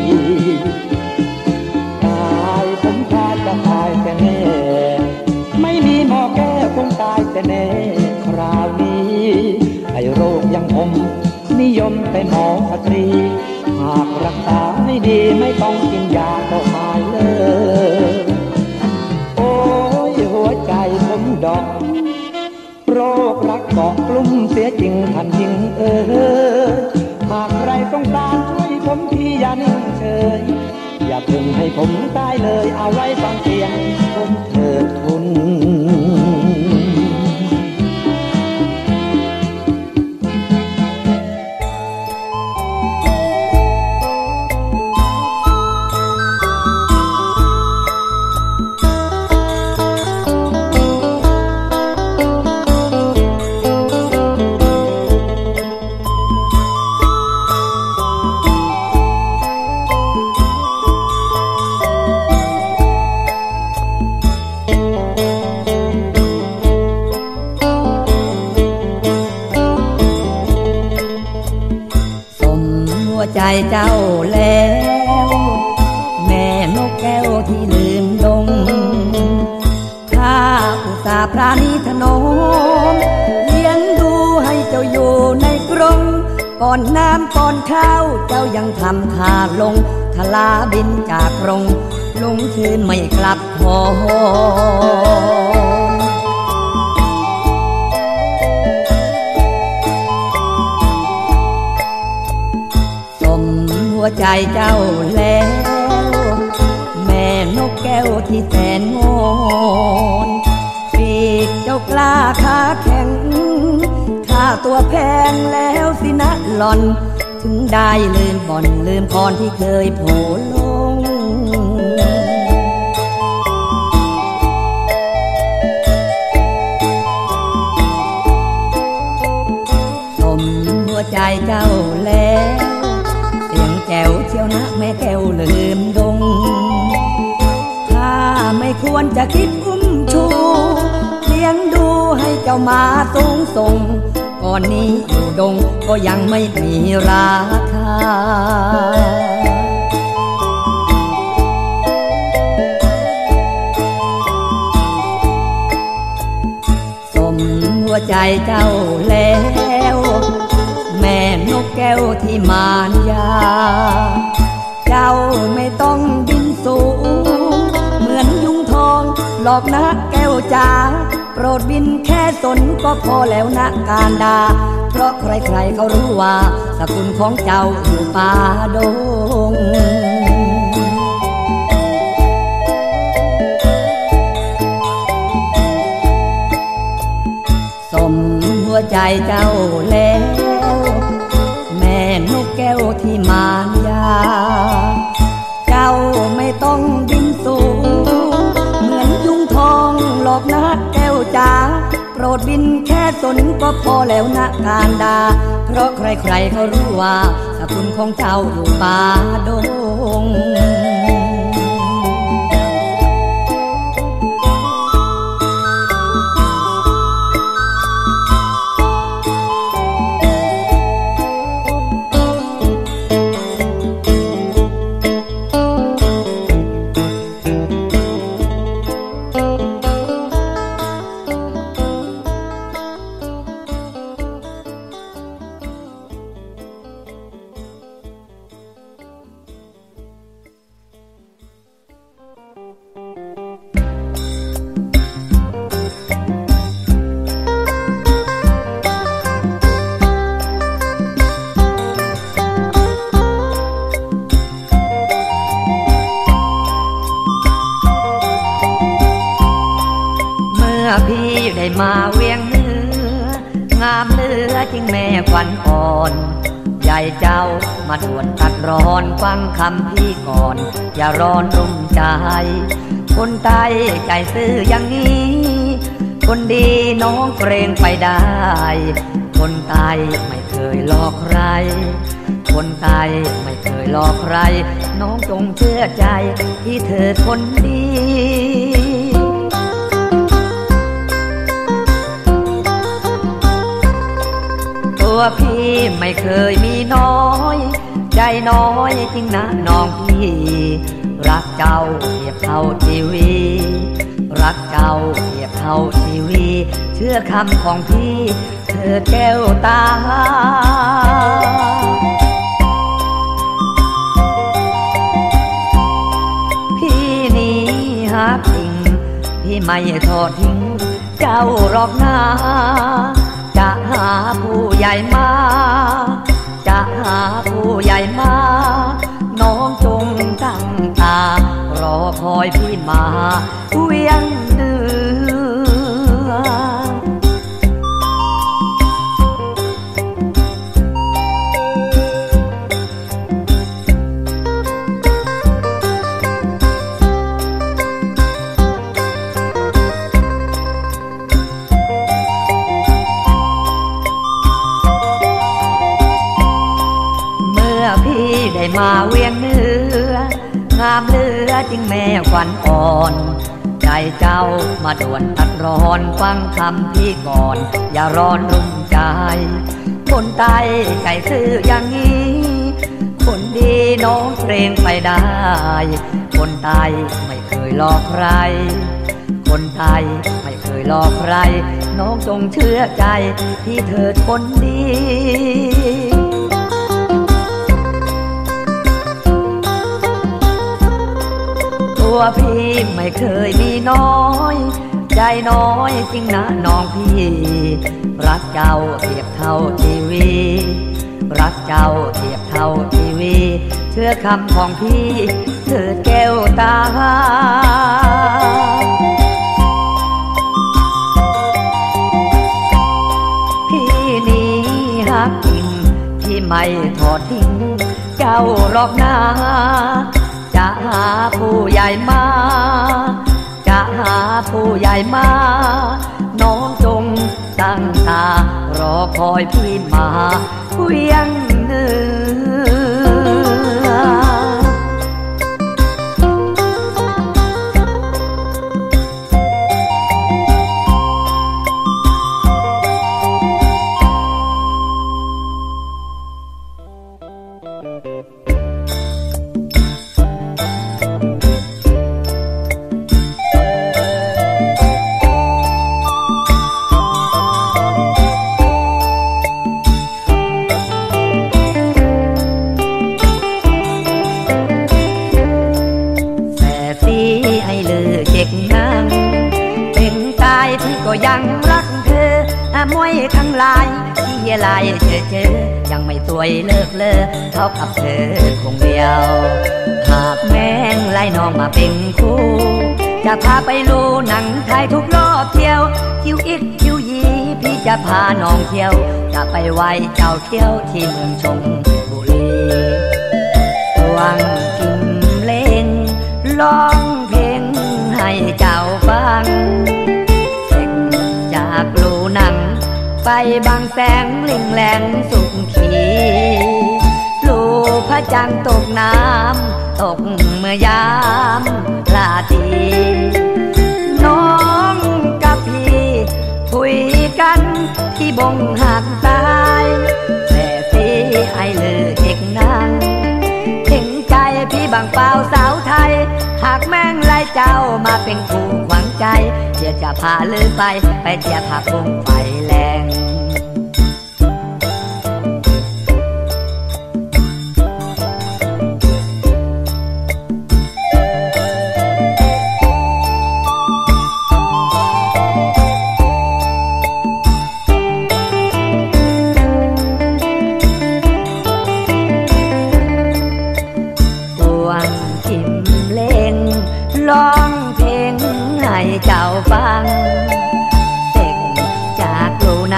Speaker 2: ตายผมตายจะตายแต่แน่ไม่มีหมอแก้คงตายแต่แน่คราวนี้ไอ้โรคยังผมนิยมแต่หมอสตรีหากรักษาให้ดีไม่ต้องกินยาก็หายเลยโอ้ยหัวใจผมดอกโรครักเกาะกลุ่มเสียจริงทันยิงหากใครต้องการช่วยผมทีอย่านิ่งเฉยอย่าเพิ่งให้ผมตายเลยเอาไว้ฟังเสียงผมเถิดคุณ
Speaker 4: ใจเจ้าแล้วแม่นกแก้วที่ลืมดงข้าอุตส่าห์ปราณีถนอมเลี้ยงดูให้เจ้าอยู่ในกรงก่อนน้ำก่อนข้าวเจ้ายังทำขาลงทลาบินจากกรงลงคืนไม่กลับหอหัวใจเจ้าแล้วแม่นกแก้วที่แสนงอนปีกเจ้ากล้าขาแข็งค่าตัวแพงแล้วสินะหล่อนถึงได้ลืมบ่อนลืมพรที่เคยโผลงสมหัวใจเจ้าแล้วแก้วเชียวนะแม่แก้วลืมดงถ้าไม่ควรจะคิดอุ้มชูเลี้ยงดูให้เจ้ามาสูงส่งก่อนนี้อยู่ดงก็ยังไม่มีราคาสมหัวใจเจ้าแล้วแม่นกแก้วที่มารยาเจ้าไม่ต้องบินสูงเหมือนยุงทองหลอกนะแก้วจ๋าโปรดบินแค่สนก็พอแล้วนะการดาเพราะใครๆเขารู้ว่าสกุลของเจ้าอยู่ป่าดงสมหัวใจเจ้าแล้วแม่นกแก้วที่มารยาเจ้าไม่ต้องบินสูงเหมือนยุงทองหลอกนะแก้วจ๋าโปรดบินแค่สนก็พอแล้วนะการดาเพราะใครๆเขารู้ว่าสกุลของเจ้าอยู่ป่าดง
Speaker 2: โ
Speaker 4: งามเหลือจริงแม่ขวัญอ่อนใหญ่เจ้ามาด่วนตัดร้อนฟังคำพี่ก่อนอย่าร้อนรุ่มใจคนใต้ใจซื่ออย่างนี้คนดีน้องเกรงไปได้คนใต้ไม่เคยหลอกใครคนใต้ไม่เคยหลอกใครน้องจงเชื่อใจที่เธอคนดีตัวพี่ไม่เคยมีน้อยใจน้อยจริงนะน้องพี่รักเจ้าเทียบเท่าชีวิตรักเจ้าเทียบเท่าชีวิตเชื่อคำของพี่เธอแก้วตาพี่นี้หาจริงพี่ไม่ทอดทิ้งเจ้าหรอกนะจะหาผู้ใหญ่มาจะหาผู้ใหญ่มาน้องจงตั้งตารอคอยพี่มาเวียงเหนือพี่ได้มาเวียงเหนืองามเหลือจริงแม่ขวัญอ่อนใจเจ้ามาด่วนตัดร้อนฟังคำพี่ก่อนอย่าร้อนรุ่มใจคนใต้ใจซื่ออย่างนี้คนดีน้องเกรงไปได้คนใต้ไม่เคยหลอกใครคนใต้ไม่เคยหลอกใครน้องจงเชื่อใจที่เธอคนดีตัวพี่ไม่เคยมีน้อยใจน้อยจริงนะน้องพี่รักเจ้าเทียบเท่าชีวิตรักเจ้าเทียบเท่าชีวิตเชื่อคำของพี่เธอแก้วตาพี่นี้ฮักจริงที่ไม่ทอดทิ้งเจ้าหรอกนะจะหาผู้ใหญ่มาจะหาผู้ใหญ่มาน้องจงตั้งตารอคอยพี่มาเวียงเหนือก็ยังรักเธอมวยทั้งหลายที่ลายเจอยังไม่สวยเลิกเลอเท่ากับเธอคงเดียวหากแม่งไล่น้องมาเป็นคู่จะพาไปดูหนังไทยทุกรอบเที่ยวคิวอิกคิวยีพี่จะพาน้องเที่ยวจะไปไหว้เจ้าเที่ยวที่เมืองชลบุรีวางกินเพลงร้องเพลงให้เจ้าฟังจากลูหนังไปบางแสงลิงแหลงสุขขีลูพระจันทร์ตกน้ำตกเมื่อยามลาตรีน้องกับพี่คุยกันที่บงหากตายแต่สิไอลือเอกนางถึงใจพี่บางเปล่าสาวไทยหากแม่งไล่เจ้ามาเป็นคู่ขวัญใจเดี๋ยวจะพาลือไปเที่ยวผับวงไฟแรงร้องเพลงให้เจ้าฟังเด็กจากลู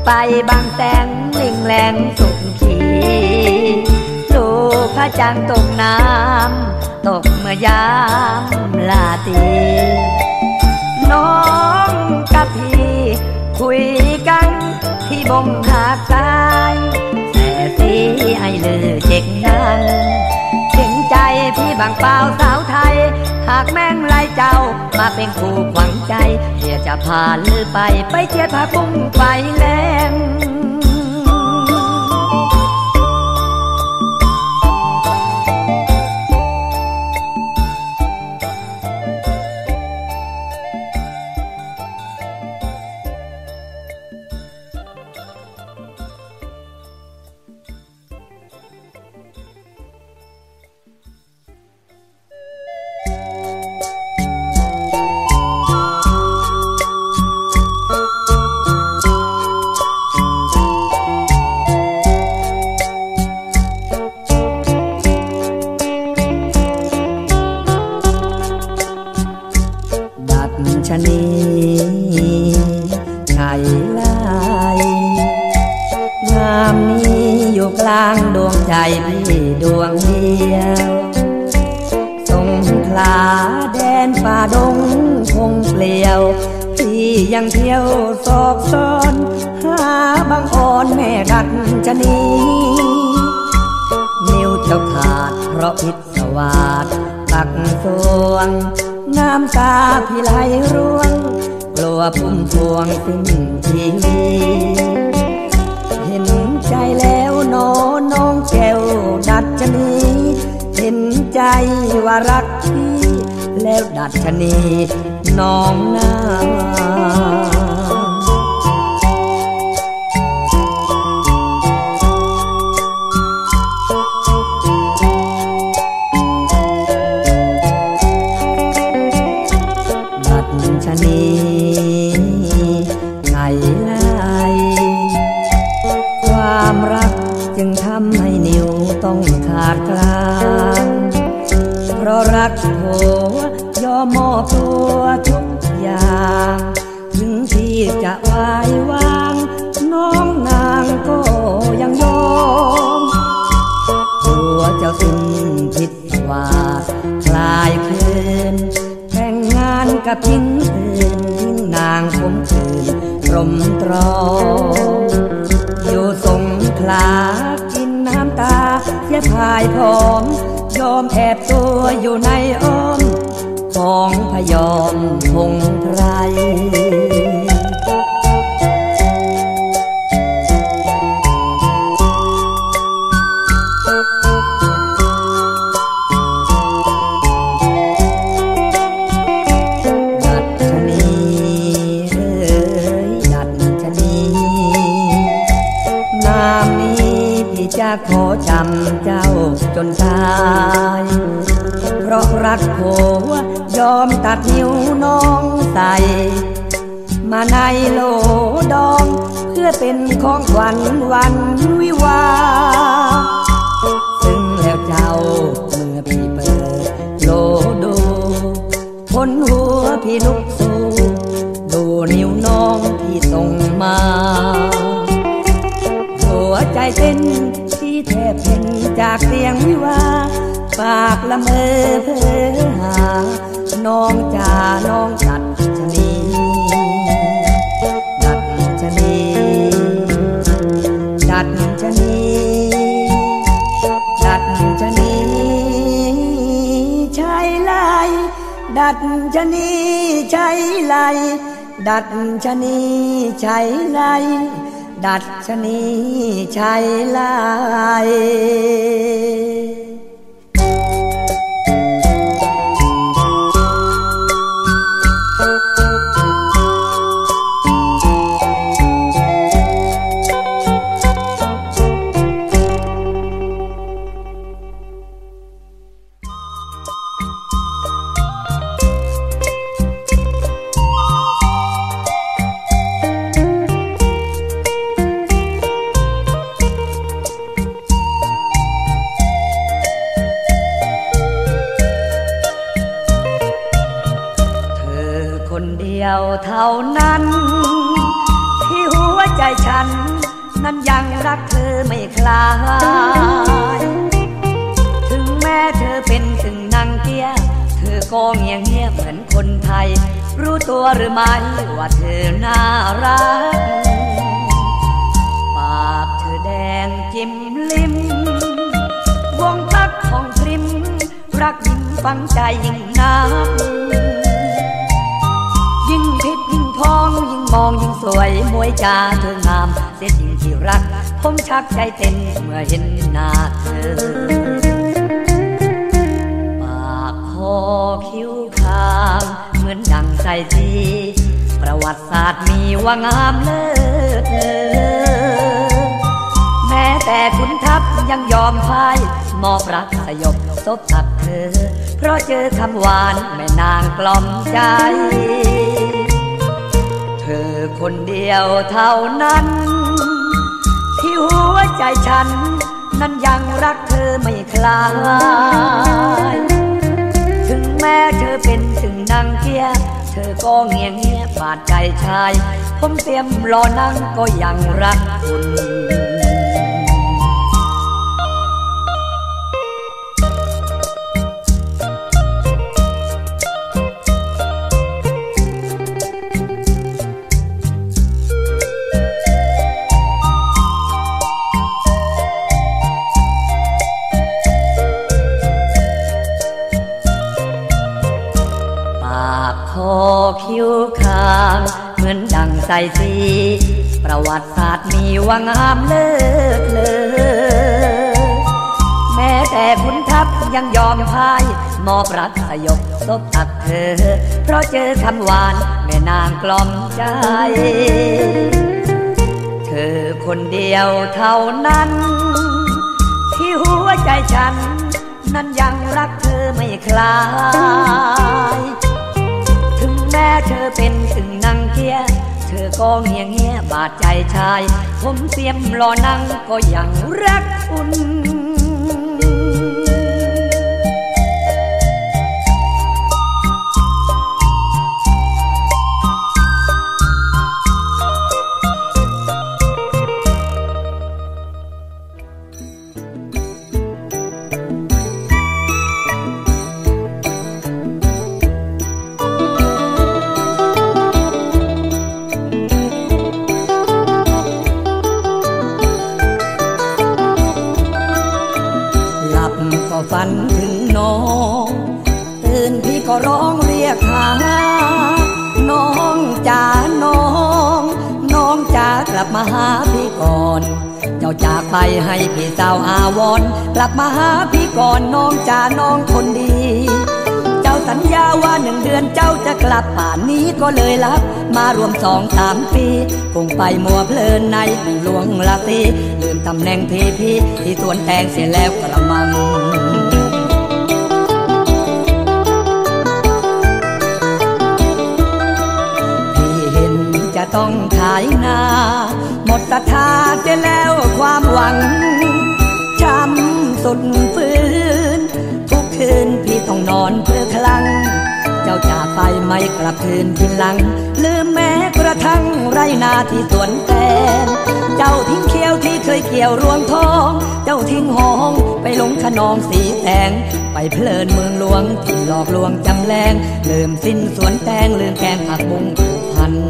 Speaker 4: ไปบางแสนลิงแหลงสุขขีลูกพระจันทร์ตกน้ำตกเมื่อยามลาตรีน้องกับพี่คุยกันที่บงหาดทรายแต่สีให้ลือเจ็กนังถึงใจพี่บางเปล่าสาวไทยหากแม่งไล่เจ้ามาเป็นคู่ขวัญใจเดี๋ยวจะพาลือไปเจียดผ้ากุ้งไปแลงชะนีไข่ลายงามนี้อยู่กลางดวงใจพี่ดวงเดียวสงขลาแดนป่าดงคงเปลี่ยวพี่ยังเที่ยวซอกซ้อนหาบางอ่อนแม่ดัดชะนีนิ้วเจ้าขาดเพราะพิษสวาดตักสวงน้ำตาพี่ไหลร่วงกลัวพุ่มพวงสิ้นชีวิตเห็นใจแล้วน้องแก้วดัดชะนีเห็นใจว่ารักพี่แล้วดัดชะนีน้องน้าชะนีไข่ลายความรักจึงทำให้นิ้วต้องขาดกลางเพราะรักโหยอมมอบตัวทุกอย่างถึงที่จะวายวางน้องนางก็ยังยอมตัวเจ้าสิ้นพิษวาสคลายคืนกับทิ้งอื่นทิ้งนางคมคืนตรมตรองอยู่สงขลากินน้ำตาเสียพายผอมยอมแอบตัวอยู่ในอ้อมของพยอมพงไพรจะขอจำเจ้าจนตายเพราะรักโหยอมตัดนิ้วน้องใส่มาในโลดองเพื่อเป็นของขวัญวันวิวาซึ่งแล้วเจ้าเมื่อพี่เปิดโลดูพ้นหัวพี่ลุกสู้ดูนิ้วน้องพี่ส่งมาหัวใจเต้นที่แทบเห็นจากเสียงวิวาปากละเมอเพ้อหาน้องจ่าน้องดัดชะนีดัดชะนีดัดชะนีดัดชะนีใช่ไลดัดชะนีใช่ไลดัดชะนีใช่ไลดัดชะนีใช่ลายนั้นยังรักเธอไม่คลายถึงแม้เธอเป็นถึงนางเกี้ยเธอก็เงียบเงียบเหมือนคนไทยรู้ตัวหรือไม่ว่าเธอน่ารักปากเธอแดงจิ้มลิ้มวงตักของพริมรักยิ่งฝังใจยิ่งนักยิ่งพิษยิ่งพองยิ่งมองยิ่งสวยมวยจาเธองามเสียจริงที่รักผมชักใจเต้นเมื่อเห็นหน้าเธอปากคอคิ้วคางเหมือนดังใจทีประวัติศาสตร์มีว่างามเลิศเลอแม้แต่ขุนทัพยังยอมพ่ายมอบรักสยบซบตักเธอเพราะเจอคำหวานแม่นางกล่อมใจเธอคนเดียวเท่านั้นที่หัวใจฉันนั้นยังรักเธอไม่คลายถึงแม้เธอเป็นถึงนางเกี้ยเธอก็เงียบเงียบบาดใจชายผมเตรียมรอนั่งก็ยังรักคุณคิ้วคางเหมือนดังใส่สีประวัติศาสตร์มีว่างามเลิศเลอแม้แต่ขุนทัพยังยอมพ่ายมอบรักสยบซบตักเธอเพราะเจอคำหวานแม่นางกล่อมใจเธอคนเดียวเท่านั้นที่หัวใจฉันนั้นยังรักเธอไม่คลายแม้เธอเป็นถึงนางเกี้ยเธอก็เงียบเงียบบาดใจชายผมเตรียมรอนั่งก็ยังรักคุณฝันถึงน้องตื่นพี่ก็ร้องเรียกหาน้องจ๋าน้องจ๋ากลับมาหาพี่ก่อนเจ้าจากไปให้พี่สาวอาวรกลับมาหาพี่ก่อนน้องจ๋าน้องคนดีเจ้าสัญญาว่า1 เดือนเจ้าจะกลับป่านนี้ก็เลยรับมารวม2-3 ปีคงไปมัวเพลินในหลวงราตรีลืมตำแหน่งทีพี่ที่สวนแตงเสียแล้วกระมังจะต้องขายนาหมดศรัทธาเสียแล้วความหวังช้ำสุดฝืนทุกคืนพี่ต้องนอนเพื่อคลังเจ้าจากไปไม่กลับคืนทีหลังลืมแม้กระทั่งไรนาที่สวนแตงเจ้าทิ้งเขียวที่เคยเกี่ยวรวงทองเจ้าทิ้งหองไปลงขนองสีแตงไปเพลินเมืองหลวงที่หลอกลวงจำแรงลืมสิ้นสวนแตงลืมแกงผักบุ้งผูกพัน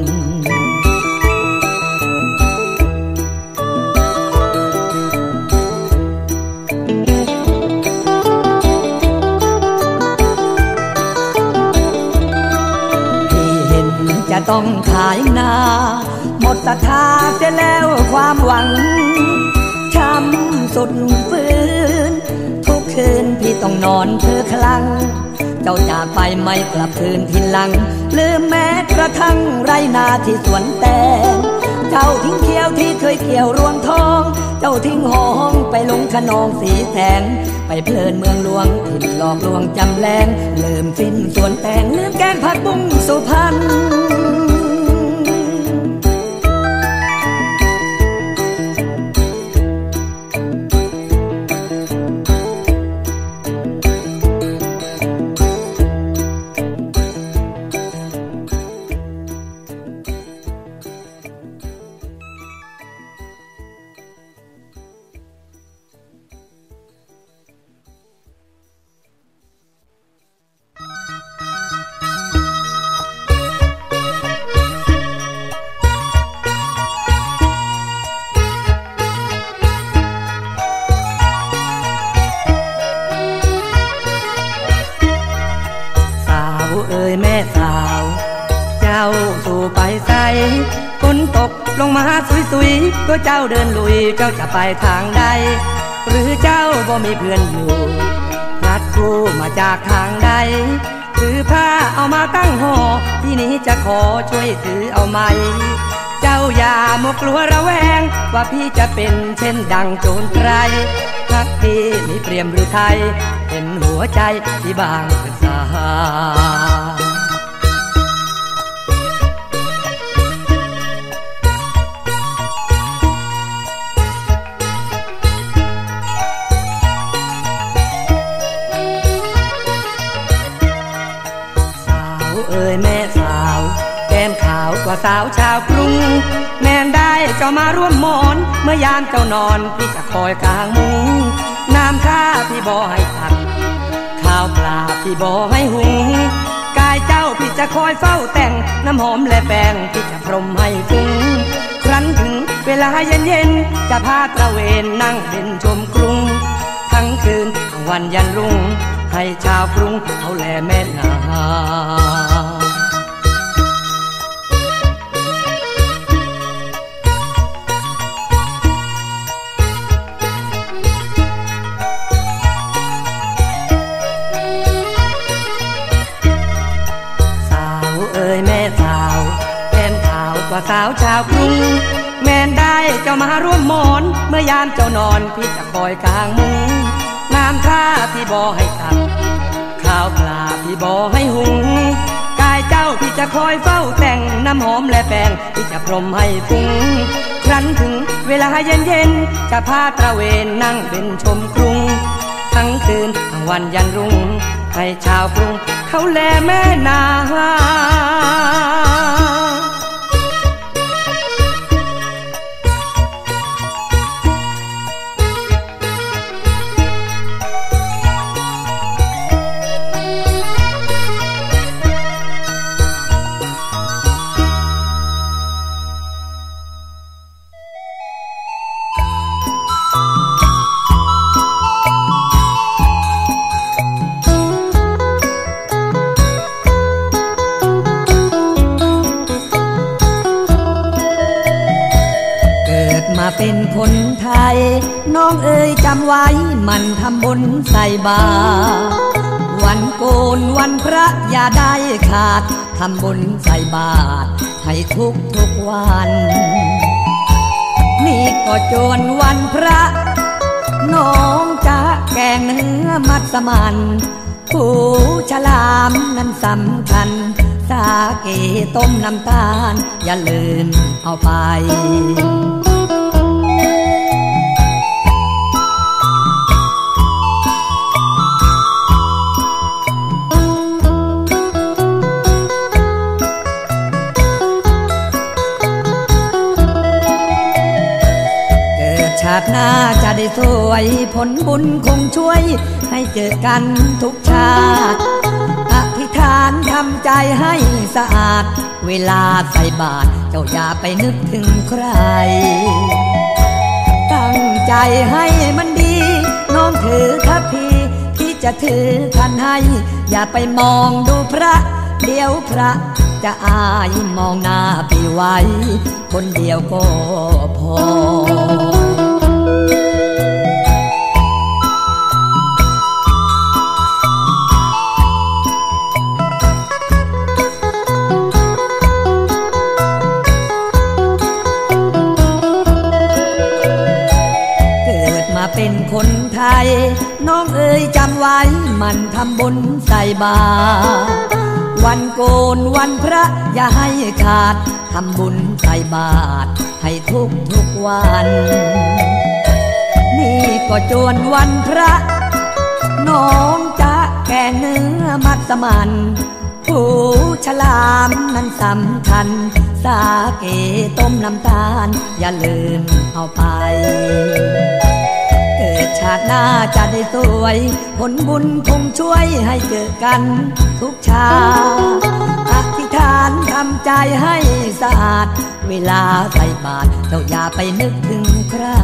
Speaker 4: จะต้องขายนาหมดศรัทธาเสียแล้วความหวังช้ำสุดฝืนทุกคืนพี่ต้องนอนเพื่อคลังเจ้าจากไปไม่กลับคืนทีหลังลืมแม้กระทั่งไรนาที่สวนแตงเจ้าทิ้งเขียวที่เคยเกี่ยวรวงทองเจ้าทิ้งหองไปลงขนองสีแสงไปเพลินเมืองหลวงที่หลอกลวงจำแรงลืมสิ้นสวนแตงลืมแกงผักบุ้งสุพรรณฝนตกลงมาสุยๆตัวเจ้าเดินลุยเจ้าจะไปทางใดหรือเจ้าบ่มีเพื่อนอยู่พลัดกู้มาจากทางใดถือผ้าเอามาตั้งห่อที่นี้จะขอช่วยถือเอาไหมเจ้าอย่ามัวกลัวระแวงว่าพี่จะเป็นเช่นดังโจรไกรพักพี่มีเปรียมหรือไทยเป็นหัวใจที่บางกระสาเอ่ยแม่สาวแก้มขาวกว่าสาวชาวกรุงแม่นได้เจ้ามาร่วมหมอนเมื่อยามเจ้านอนพี่จะคอยกลางมุ้งน้ำข้าพี่บ่ให้ตักข้าวปลาพี่บ่ให้หุงกายเจ้าพี่จะคอยเฝ้าแต่งน้ำหอมและแป้งพี่จะพรมให้ฟุ้งครั้นถึงเวลาเย็นๆจะพาตระเวนนั่งเด่นชมกรุงทั้งคืนทั้งวันยันรุ่งให้ชาวกรุงเอาแลแม่นาแม่สาวแก้มขาวกว่าสาวชาวกรุงแม่นได้เจ้ามาร่วมหมอนเมื่อยามเจ้านอนพี่จะคอยกลางมุ้งน้ำข้าพี่บ่ให้ตักข้าวปลาพี่บ่ให้หุงกายเจ้าพี่จะคอยเฝ้าแต่งน้ำหอมและแป้งพี่จะพรมให้ฟุ้งครั้นถึงเวลาเย็นๆจะพาตระเวนนั่งเป็นชมกรุงทั้งคืนทั้งวันยันรุ่งให้ชาวกรุงเขาแลแม่นาเป็นคนไทยน้องเอ๋ยจำไว้มันทำบุญใส่บาตรวันโกนวันพระอย่าได้ขาดทำบุญใส่บาตรให้ทุกวันนี่ก็จวนวันพระน้องจะแกงเนื้อมัสมั่นผู้ฉลามนั้นสำคัญสาเกต้มน้ำตาลอย่าลืมเอาไปชาติหน้าจะได้สวยผลบุญคงช่วยให้เจอกันทุกชาติอธิษฐานทำใจให้สะอาดเวลาใส่บาตรเจ้าอย่าไปนึกถึงใครตั้งใจให้มันดีน้องถือทัพพีที่จะถือขันให้อย่าไปมองดูพระเดี๋ยวพระจะอายมองหน้าพี่ไว้คนเดียวก็พอเป็นคนไทยน้องเอ๋ยจำไว้มันทำบุญใส่บาตรวันโกนวันพระอย่าให้ขาดทำบุญใส่บาตรให้ทุกวันนี่ก็จวนวันพระน้องจะแกงเนื้อมัสมั่นผู้ฉลามนั้นสำคัญสาเกต้มน้ำตาลอย่าลืมเอาไปเกิดชาติหน้าจะได้สวยผลบุญคงช่วยให้เจอกันทุกชาติอธิษฐานทำใจให้สะอาดเวลาใส่บาตรเจ้าอย่าไปนึกถึงใคร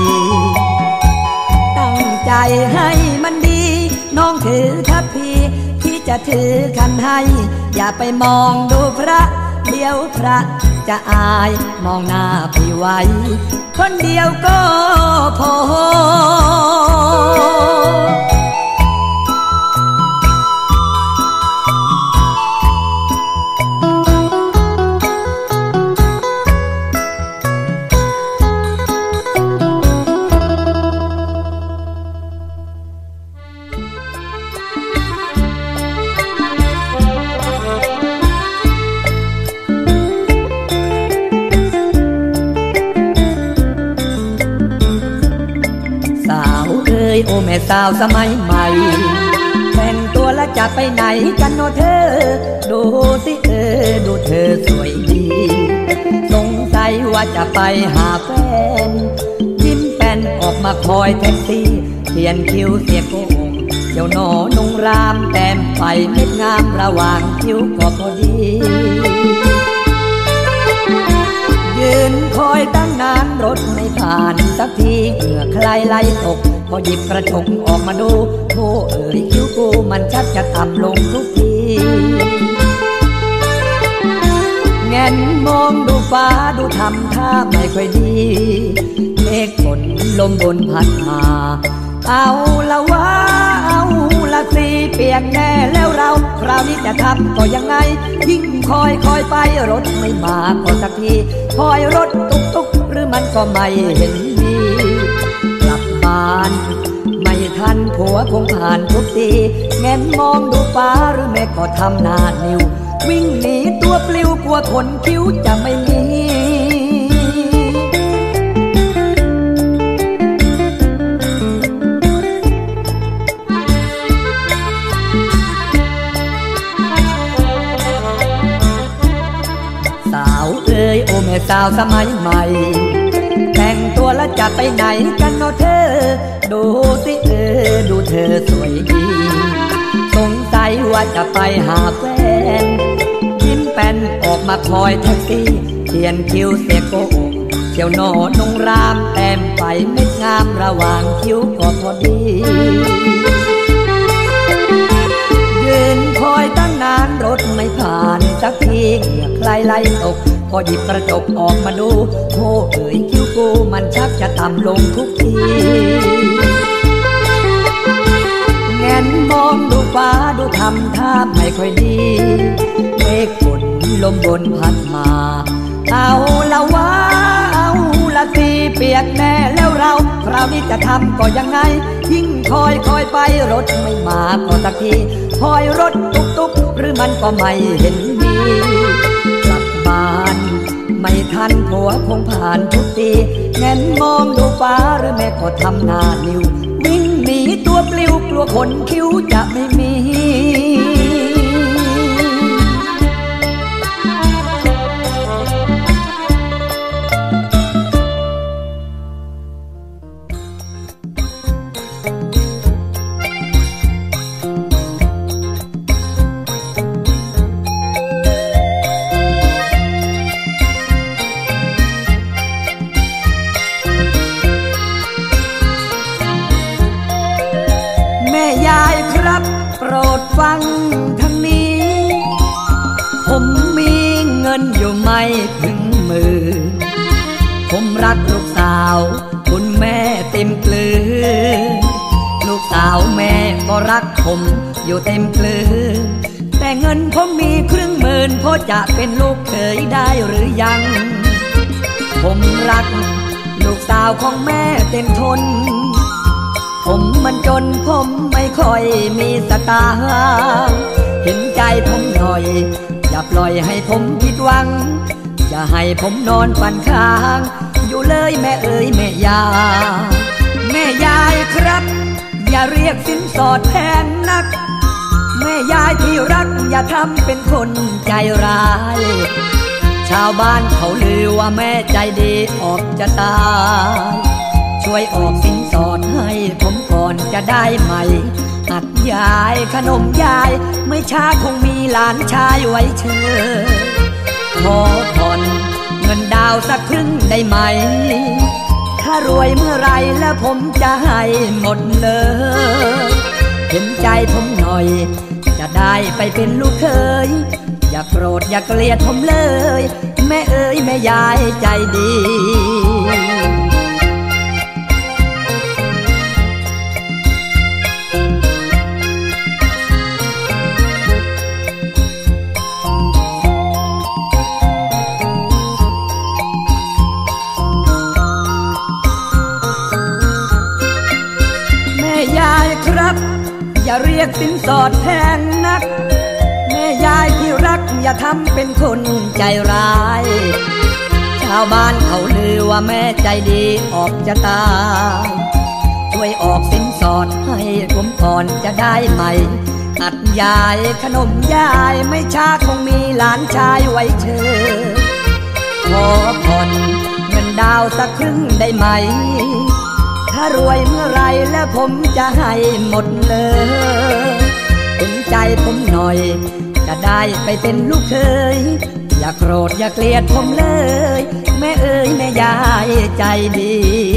Speaker 4: ตั้งใจให้มันดีน้องถือทัพพีที่จะถือขันให้อย่าไปมองดูพระเดี๋ยวพระจะอายมองหน้าพี่ไว้คนเดียวก็พอโอ้แม่สาวสมัยใหม่แต่งตัวแล้วจะไปไหนกันโนเธอดูสิดูเธอสวยดีสงสัยว่าจะไปหาแฟนยิ้มแป้นออกมาคอยแท็กซี่เขียนคิ้วเสียโกงเจียวหนอนุ่งรามแต้มไฟเม็ดงามระหว่างคิ้วก็พอดียืนคอยตั้งนานรถไม่ผ่านสักทีเหงื่อใครไหลตกพอหยิบกระจกออกมาดูโธ่เอ๋ยคิ้วกูมันชักจะต่ำลงทุกทีแงนมองดูฟ้าดูทำท่าไม่ค่อยดีเมฆฝนลมบนพัดมาเอาละวะเอาละสิเปียกแน่แล้วเราคราวนี้จะทำก็ยังไงยิ่งคอยไปรถไม่มาก็สักทีคอยรถตุกหรือมันก็ไม่เห็นมีกลับบ้านไม่ทันผัวคงผ่านทุกทีแงนมองดูฟ้าหรือแม่ก็ทำหน้านิ้ววิ่งหนีตัวปลิวกลัวขนคิ้วจะไม่มีโอ้แม่สาวสมัยใหม่แต่งตัวแล้วจะไปไหนกันโนเธอดูสิดูเธอสวยดีสงสัยว่าจะไปหาแฟนยิ้มแป้นออกมาคอยแท็กซี่เขียนคิ้วเสียโกงเจียวหนอนุ่งรามแต้มไฟเม็ดงามระหว่างคิ้วก็พอดียืนคอยตั้งนานรถไม่ผ่านสักทีเหงื่อใครไหลตกพอหยิบกระจกออกมาดูโธ่เอ๋ยคิ้วกูมันชักจะต่ำลงทุกทีแงนมองดูฟ้าดูทำท่าไม่ค่อยดีเมฆฝนลมบนพัดมาเอาละวะเอาละสิเปียกแน่แล้วเราคราวนี้จะทำก็ยังไงยิ่งคอยไปรถไม่มาก็สักทีคอยรถตุกหรือมันก็ไม่เห็นมีกลับบ้านไม่ทันผัวคงผ่านทุกทีแงนมองดูฟ้าหรือแม่ก็ทำหน้านิ้ววิ่งหนีตัวปลิวกลัวขนคิ้วจะไม่มีโปรดฟังทางนี้ผมมีเงินอยู่ไม่ถึงมือผมรักลูกสาวคุณแม่เต็มเกลือลูกสาวแม่ก็รักผมอยู่เต็มเกลือแต่เงินผมมี1,000,000พอจะเป็นลูกเขยได้หรือยังผมรักลูกสาวของแม่เต็มทนผมมันจนผมไม่ค่อยมีสตางค์เห็นใจผมหน่อยอย่าปล่อยให้ผมผิดหวังอย่าให้ผมนอนฝันค้างอยู่เลยแม่เอ๋ยแม่ยายครับอย่าเรียกสินสอดแพงนักแม่ยายที่รักอย่าทำเป็นคนใจร้ายชาวบ้านเขาลือว่าแม่ใจดีออกจะตายช่วยออกสินสอดให้ผมก่อนจะได้ไหมหัดยายขนมยายไม่ช้าคงมีหลานชายไว้เชิญขอผ่อนเงินดาวสักครึ่งได้ไหมถ้ารวยเมื่อไรแล้วผมจะให้หมดเลยเห็นใจผมหน่อยจะได้ไปเป็นลูกเคยอย่าโกรธอย่าเกลียดผมเลยแม่เอ๋ยแม่ยายใจดีอย่าเรียกสินสอดแพงนักแม่ยายที่รักอย่าทำเป็นคนใจร้ายชาวบ้านเขาลือว่าแม่ใจดีออกจะตายช่วยออกสินสอดให้ผมก่อนจะได้ไหมอัดยายขนมยายไม่ช้าคงมีหลานชายไว้เชิญขอผ่อนเงินดาวสักครึ่งได้ไหมถ้ารวยเมื่อไรแล้วผมจะให้หมดเลยเห็นใจผมหน่อยจะได้ไปเป็นลูกเคยอย่าโกรธอย่าเกลียดผมเลยแม่เอ๋ยแม่ยายใจดี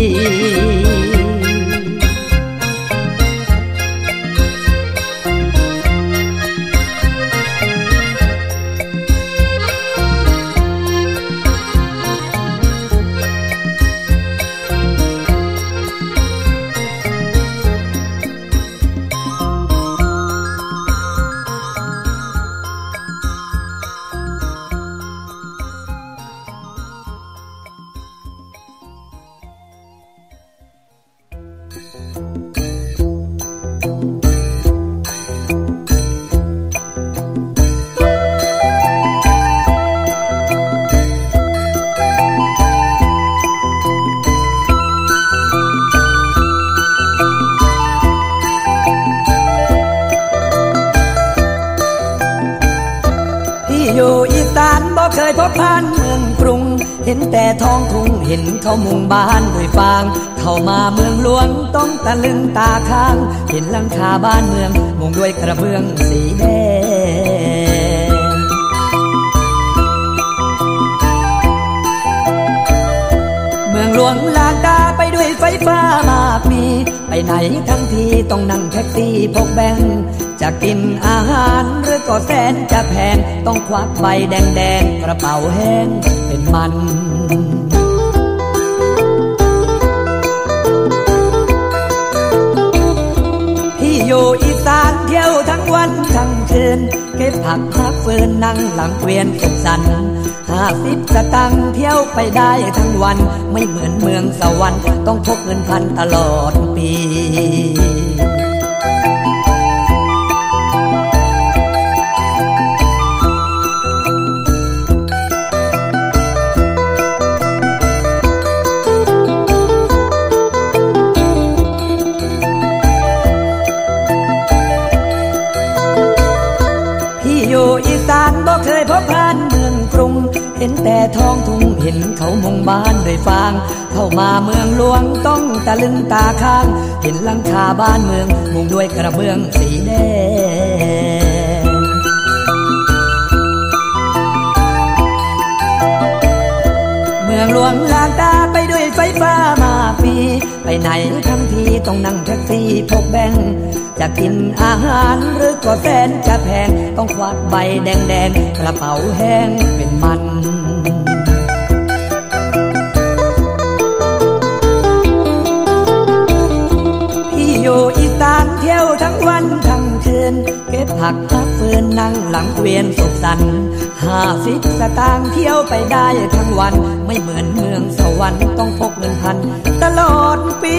Speaker 4: เคยพบผ่านเมืองกรุงเห็นแต่ท้องทุ่งเห็นเขามุงบ้านด้วยฟางเข้ามาเมืองหลวงต้องตะลึงตาค้างเห็นหลังคาบ้านเมืองมุงด้วยกระเบื้องสีแดงเมืองหลวงลานตาไปด้วยไฟฟ้ามากมีไปไหนทั้งทีต้องนั่งแท็กซี่พกแบงจะกินอาหารหรือก็แสนจะแพงต้องควักใบแดงๆกระเป๋าแห้งเป็นมันพี่อยู่อีสานเที่ยวทั้งวันทั้งคืนเก็บผักพักฟืนนั่งหลังเกวียนสุขสันต์50 สตางค์เที่ยวไปได้ทั้งวันไม่เหมือนเมืองสวรรค์ต้องพกเงินพันตลอดปีบ่เคยพบผ่านเมืองกรุงเห็นแต่ท้องทุ่งเห็นเขามุงบ้านด้วยฟางเข้ามาเมืองหลวงต้องตะลึงตาค้างเห็นหลังคาบ้านเมืองมุงด้วยกระเบื้องสีแดงเมืองหลวงลานตาไปด้วยไฟฟ้ามากมีไปไหนทั้งทีต้องนั่งแท็กซี่พกแบงจะกินอาหารหรือก็แสนจะแพงต้องควักใบแดงๆกระเป๋าแห้งเป็นมันพี่อยู่อีสานเที่ยวทั้งวันทั้งคืนเก็บผักพักฟืนนั่งหลังเกวียนสุขสันต์50 สตางค์เที่ยวไปได้ทั้งวันไม่เหมือนเมืองสวรรค์ต้องพกเงินพันตลอดปี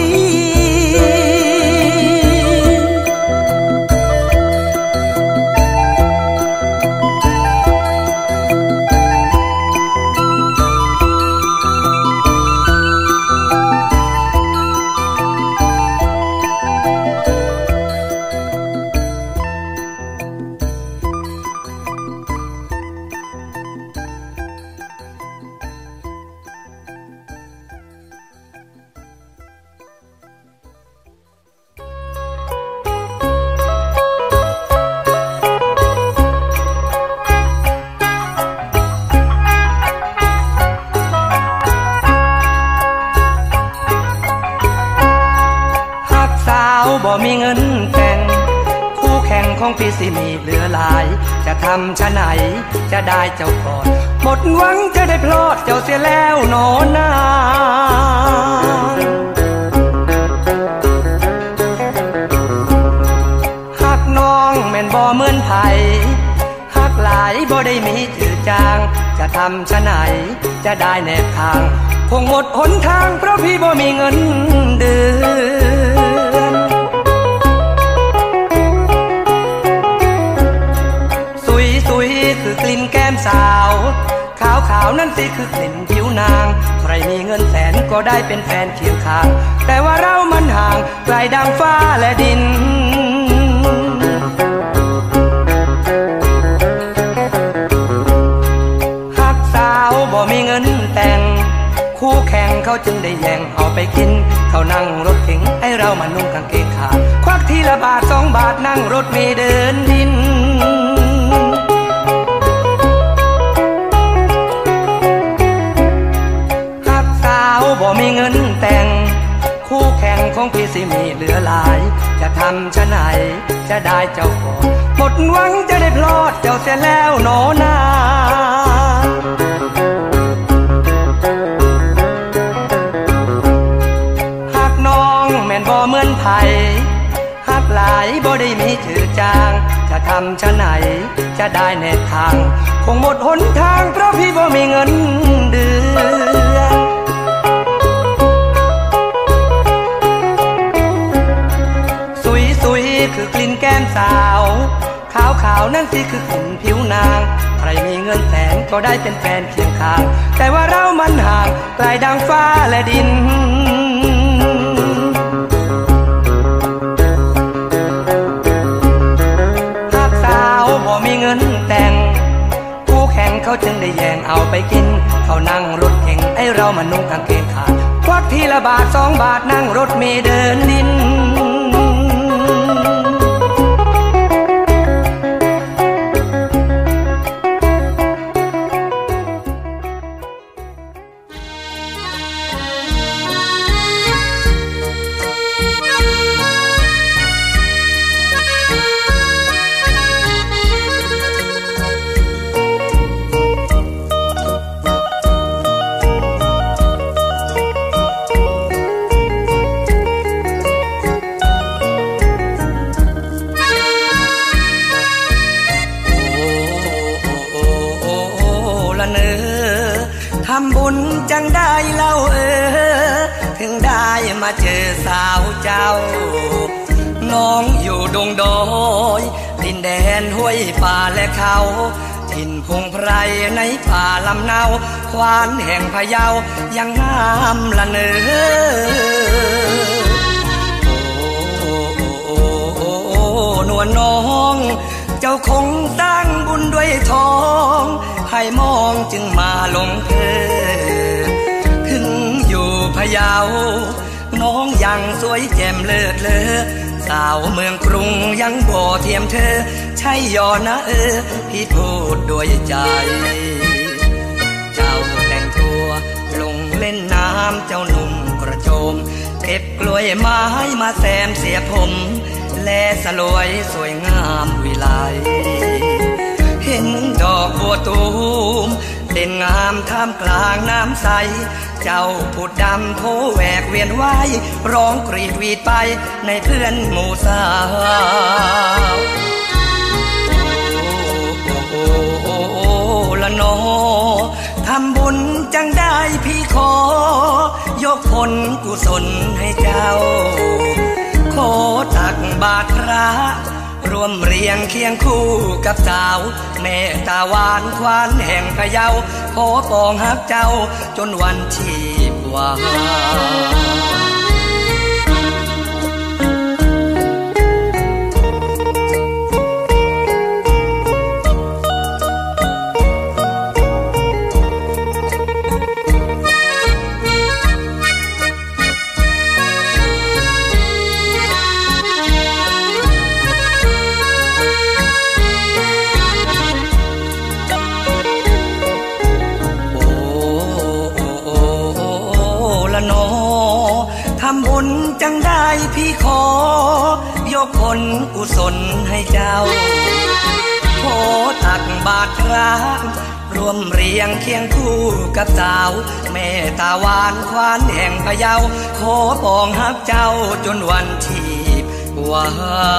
Speaker 4: บ่มีเงินแต่งคู่แข่ง
Speaker 2: ของพี่สิมีเหลือหลายจะทำชะไหนจะได้เจ้าก่อนหมดหวังจะได้พลอดเจ้าเสียแล้วหนอนาหักน้องแม่นบ่เหมือนไผหักหลายบ่ได้มีจืดจางจะทำชะไหนจะได้แนบทางคงหมดหนทางเพราะพี่บ่มีเงินเดือนสุยคือกลิ่นแก้มสาวขาวนั่นสิคือกลิ่นผิวนางใครมีเงินแสนก็ได้เป็นแฟนเคียงข้างแต่ว่าเรามันห่างไกลดังฟ้าและดินหักสาวบ่มีเงินแต่งคู่แข่งเขาจึงได้แย่งเอาไปกินเขานั่งรถเก๋งให้เรามานุ่งกางเกงขาดควักทีละบาท2 บาทนั่งรถเมล์เดินดินหักสาวบ่มีเงินแต่งคู่แข่งของพี่สิมีเหลือหลายจะทำชะไหนจะได้เจ้าก่อนหมดหวังจะได้พลอดเจ้าเสียแล้วหนอนาบ่เหมือนไผหักหลายบ่ได้มีจืดจางจะทำชะไหนจะได้แนบทางคงหมดหนทางเพราะพี่บ่มีเงินเดือนสุยคือกลิ่นแก้มสาวขาวนั่นสิคือกลิ่นผิวนางใครมีเงินแสนก็ได้เป็นแฟนเคียงข้างแต่ว่าเรามันห่างไกลดังฟ้าและดินมีเงินแต่งคู่แข่งเขาจึงได้แย่งเอาไปกินเขานั่งรถเก๋งไอ้เรามานุ่งกางเกงขาดควักทีละบาท2 บาทนั่งรถเมล์เดินดินทำบุญจังได้เล่าถึงได้มาเจอสาวเจ้าน้องอยู่ดงดอยดินแดนห้วยป่าและเขาถิ่นพงไพรในป่าลำเนาควานแห่งพะเยายังงามละเนอนวลน้องเจ้าคงสร้างบุญด้วยทองให้มองจึงมาลงเธอถึงอยู่พะเยาน้องยังสวยแจ่มเลิศเลอสาวเมืองกรุงยังบ่เทียมเธอใช่ยอนะพี่พูดด้วยใจเจ้าแต่งตัวลงเล่นน้ำเจ้าหนุ่มกระโจมเก็บกล้วยไม้มาแซมเสียผมแลสลวยสวยงามวิไลเห็นดอกบัวตูมเด่นงามท่ามกลางน้ำใสเจ้าผู้ดำโผแหวกเวียนว่ายร้องกรีดวีดไปในเพื่อนหมู่สาวโอ้ละนอทำบุญจังได้พี่ขอยกผลกุศลให้เจ้าขอตักบาตรพระร่วมเรียงเคียงคู่กับสาวแม่ตาหวานควานแห่งพะเยาขอปองฮักเจ้าจนวันชีพวา นอ
Speaker 5: บุญจังได้พี่ขอยกผลกุศลให้เจ้าขอตักบาตรพระรวมเรียงเคียงคู่กับสาวแม่ตาวานควานแห่งพะเยาขอปองฮักเจ้าจนวันชีพวา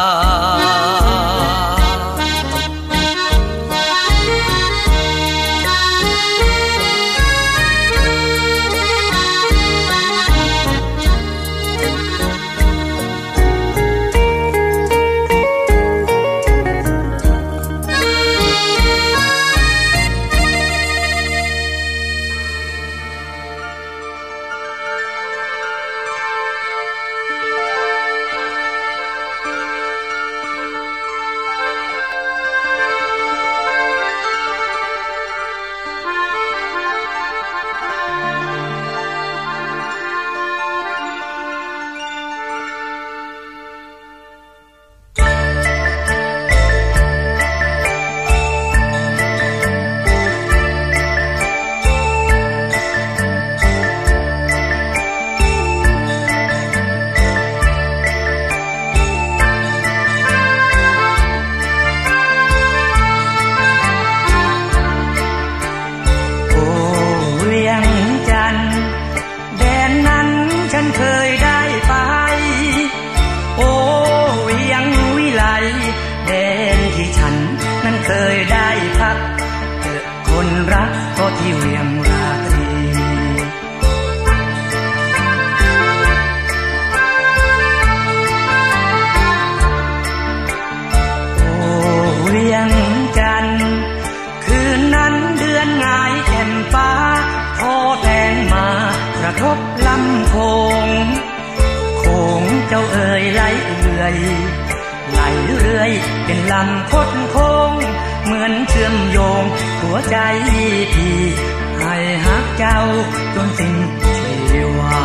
Speaker 5: ไหลเรื่อยเป็นลำคดโค้งเหมือนเชื่อมโยงหัวใจพี่ให้ฮักเจ้าจนสิ้นชีวา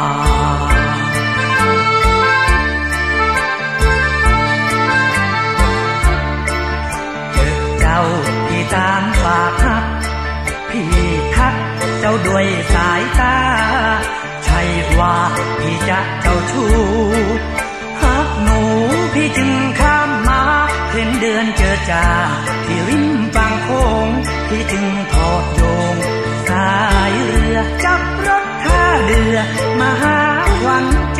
Speaker 5: เจอเจ้าที่ตามฝากฮักพี่ทักเจ้าด้วยสายตาใช่ว่าพี่จะเจ้าชู้ฮักหนูพี่จึงข้ามมาเห็นเดือนเจอจ้าที่ริมฝั่งโค้งพี่จึงทอดโยงสายเรือจับรถท่าเรือมาหาหวังใจ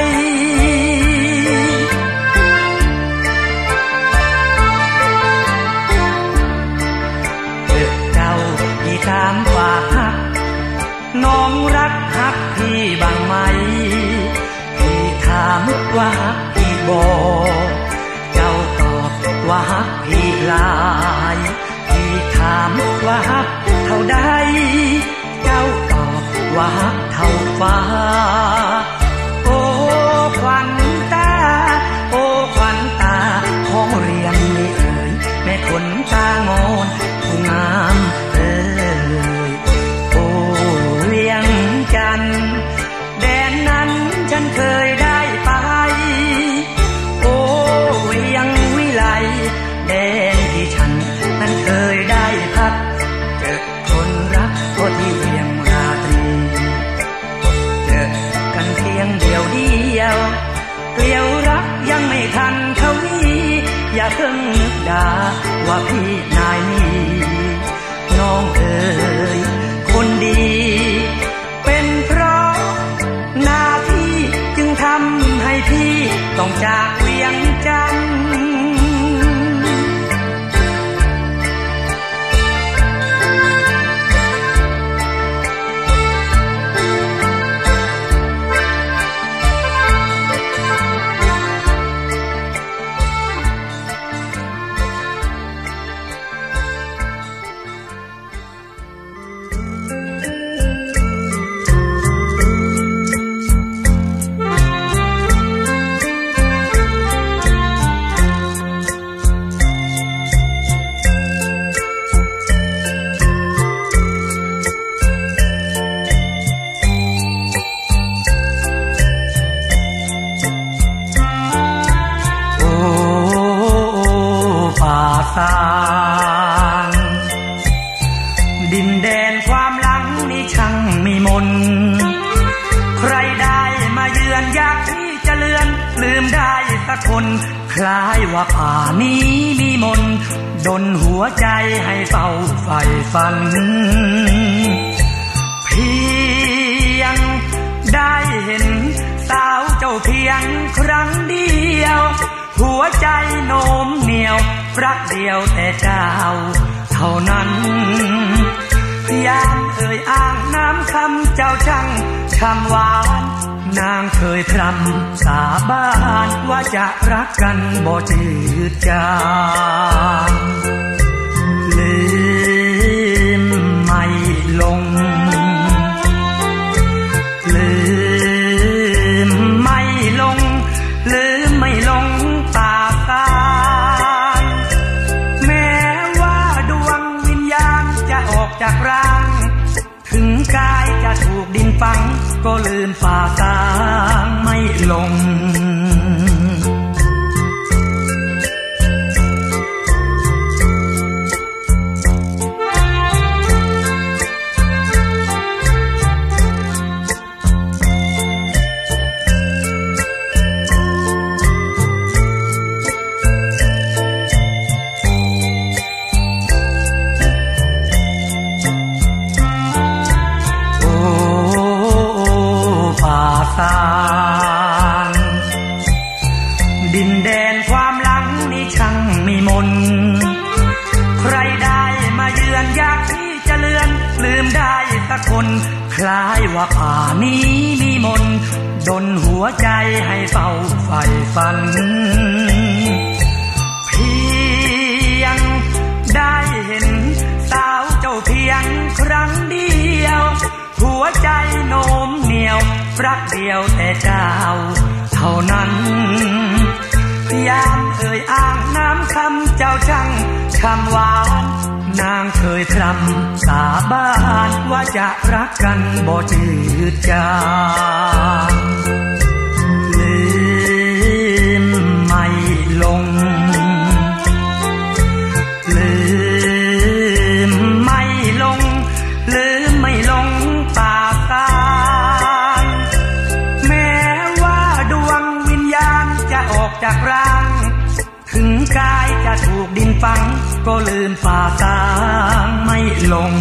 Speaker 5: เจอเจ้าที่ตามฝากฮักน้องรักฮักพี่บ้างไหมพี่ถามว่าฮักพี่บ่เจ้าตอบว่าฮักพี่หลายพี่ถามว่าฮักเท่าใดเจ้าตอบว่าฮักเท่าฟ้าโอ้ขวัญตาโอ้ขวัญตาของเรียนนี่เอ่ยแม่คนตางอนผู้งามเอ่ยโอ้เวียงจันทร์แดนนั้นฉันเคยได้ไปโอ้เวียงวิไลแดนที่ฉันนั้นเคยได้พักเจอคนรักก็ที่เวียงราตรีเจอกันเพียงเดียวเดียวเกลียวรักยังไม่ทันเท่านี้อย่าเพิ่งนึกด่าว่าพี่นายนี้น้องเอ๋ยคนดีเป็นเพราะหน้าที่จึงทำให้พี่ต้องจากเวียงจันทร์ลืมได้สักคนคล้ายว่าป่านี้มีมนต์ดลหัวใจให้เฝ้าใฝ่ฝันเพียงได้เห็นสาวเจ้าเพียงครั้งเดียวหัวใจโน้มเหนียวรักเดียวแต่เจ้าเท่านั้นยามเอ่ยอ้างน้ำคำเจ้าช่างคำหวานนางเคยพรำสาบานว่าจะรักกันบ่จืดจางลืมไม่ลงลืมไม่ลงลืมไม่ลงปากกายแม้ว่าดวงวิญญาณจะออกจากร่างถึงกายจะถูกดินฝังก็ลืมฝ่าสางไม่ลงดินแดนความหลังนี้ช่างมีมนต์ใครได้มาเยือนอยากที่จะเลือนลืมได้สักคนคล้ายว่าป่านี้มีมนต์ดลหัวใจให้เฝ้าใฝ่ฝันเพียงได้เห็นสาวเจ้าเพียงครั้งเดียวหัวใจโน้มเหนียวรักเดียวแต่เจ้าเท่านั้นยามเอ่ยอ้างน้ำคำเจ้าช่างคำหวานนางเคยพรำสาบานว่าจะรักกันบ่จืดจางลืมไม่ลงลืมไม่ลงลืมไม่ลงปากกายแม้ว่าดวงวิญญาณจะออกจากร่างถึงกายจะถูกดินฝังก็ลืมฝ่าสางไม่ลง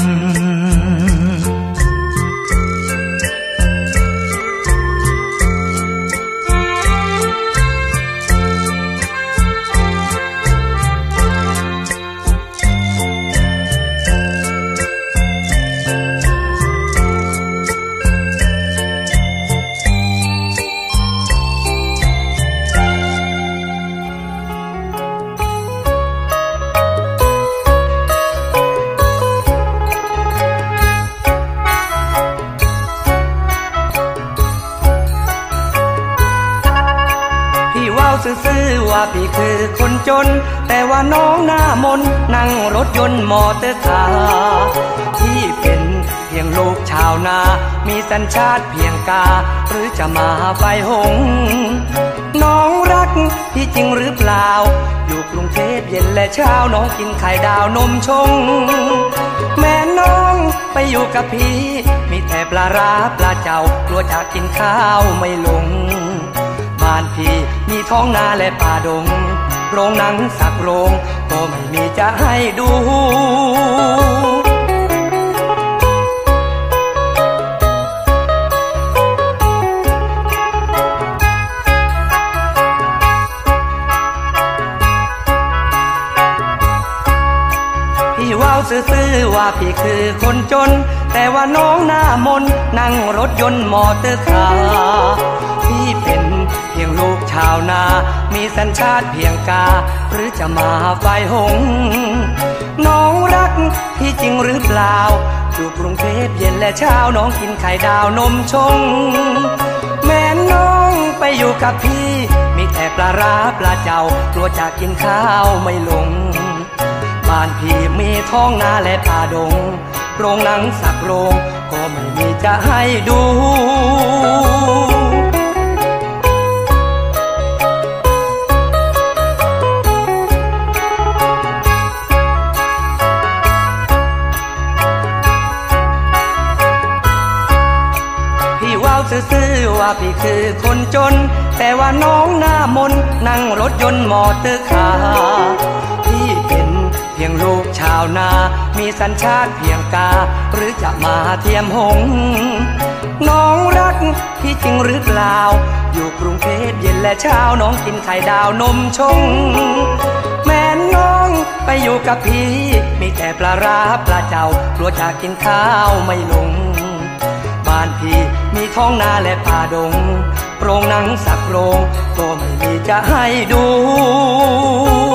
Speaker 5: ซื่อๆว่าพี่คือคนจนแต่ว่าน้องหน้ามนนั่งรถยนต์มอเตอร์คาร์ที่เป็นเพียงลูกชาวนามีสัญชาติเพียงกาหรือจะมาไฟหงน้องรักพี่จริงหรือเปล่าอยู่กรุงเทพเย็นและเช้าน้องกินไข่ดาวนมชงแม่น้องไปอยู่กับพี่มีแต่ปลาร้าปลาเจ้ากลัวจะกินข้าวไม่ลงบ้านพี่มีท้องนาและป่าดงโรงหนังสักโรงก็ไม่มีจะให้ดูพี่ว่าวซื่อๆว่าพี่คือคนจนแต่ว่าน้องหน้ามนนั่งรถยนต์มอเตอร์คาร์พี่เป็นเพียงลูกชาวนามีสัญชาติเพียงกาหรือจะมาไฟหงน้องรักพี่จริงหรือเปล่าอยู่กรุงเทพเย็นและเช้าน้องกินไข่ดาวนมชงแม่น้องไปอยู่กับพี่มีแต่ปลาร้าปลาเจ้ากลัวจะกินข้าวไม่ลงบ้านพี่มีท้องนาและป่าดงโรงหนังสักโรงก็ไม่มีจะให้ดู ซื่อๆว่าพี่คือคนจนแต่ว่าน้องหน้ามนนั่งรถยนต์มอเตอร์คาร์พี่เป็นเพียงลูกชาวนามีสัญชาติเพียงกาหรือจะมาเทียมหงน้องรักพี่จริงหรือเปล่าอยู่กรุงเทพเย็นและเช้าน้องกินไข่ดาวนมชงแม่น้องไปอยู่กับพี่มีแต่ปลาร้าปลาเจ้ากลัวจะกินข้าวไม่ลงบ้านพี่มีท้องนาและป่าดงโปรงหนังสักโรงก็ไม่มีจะให้ดู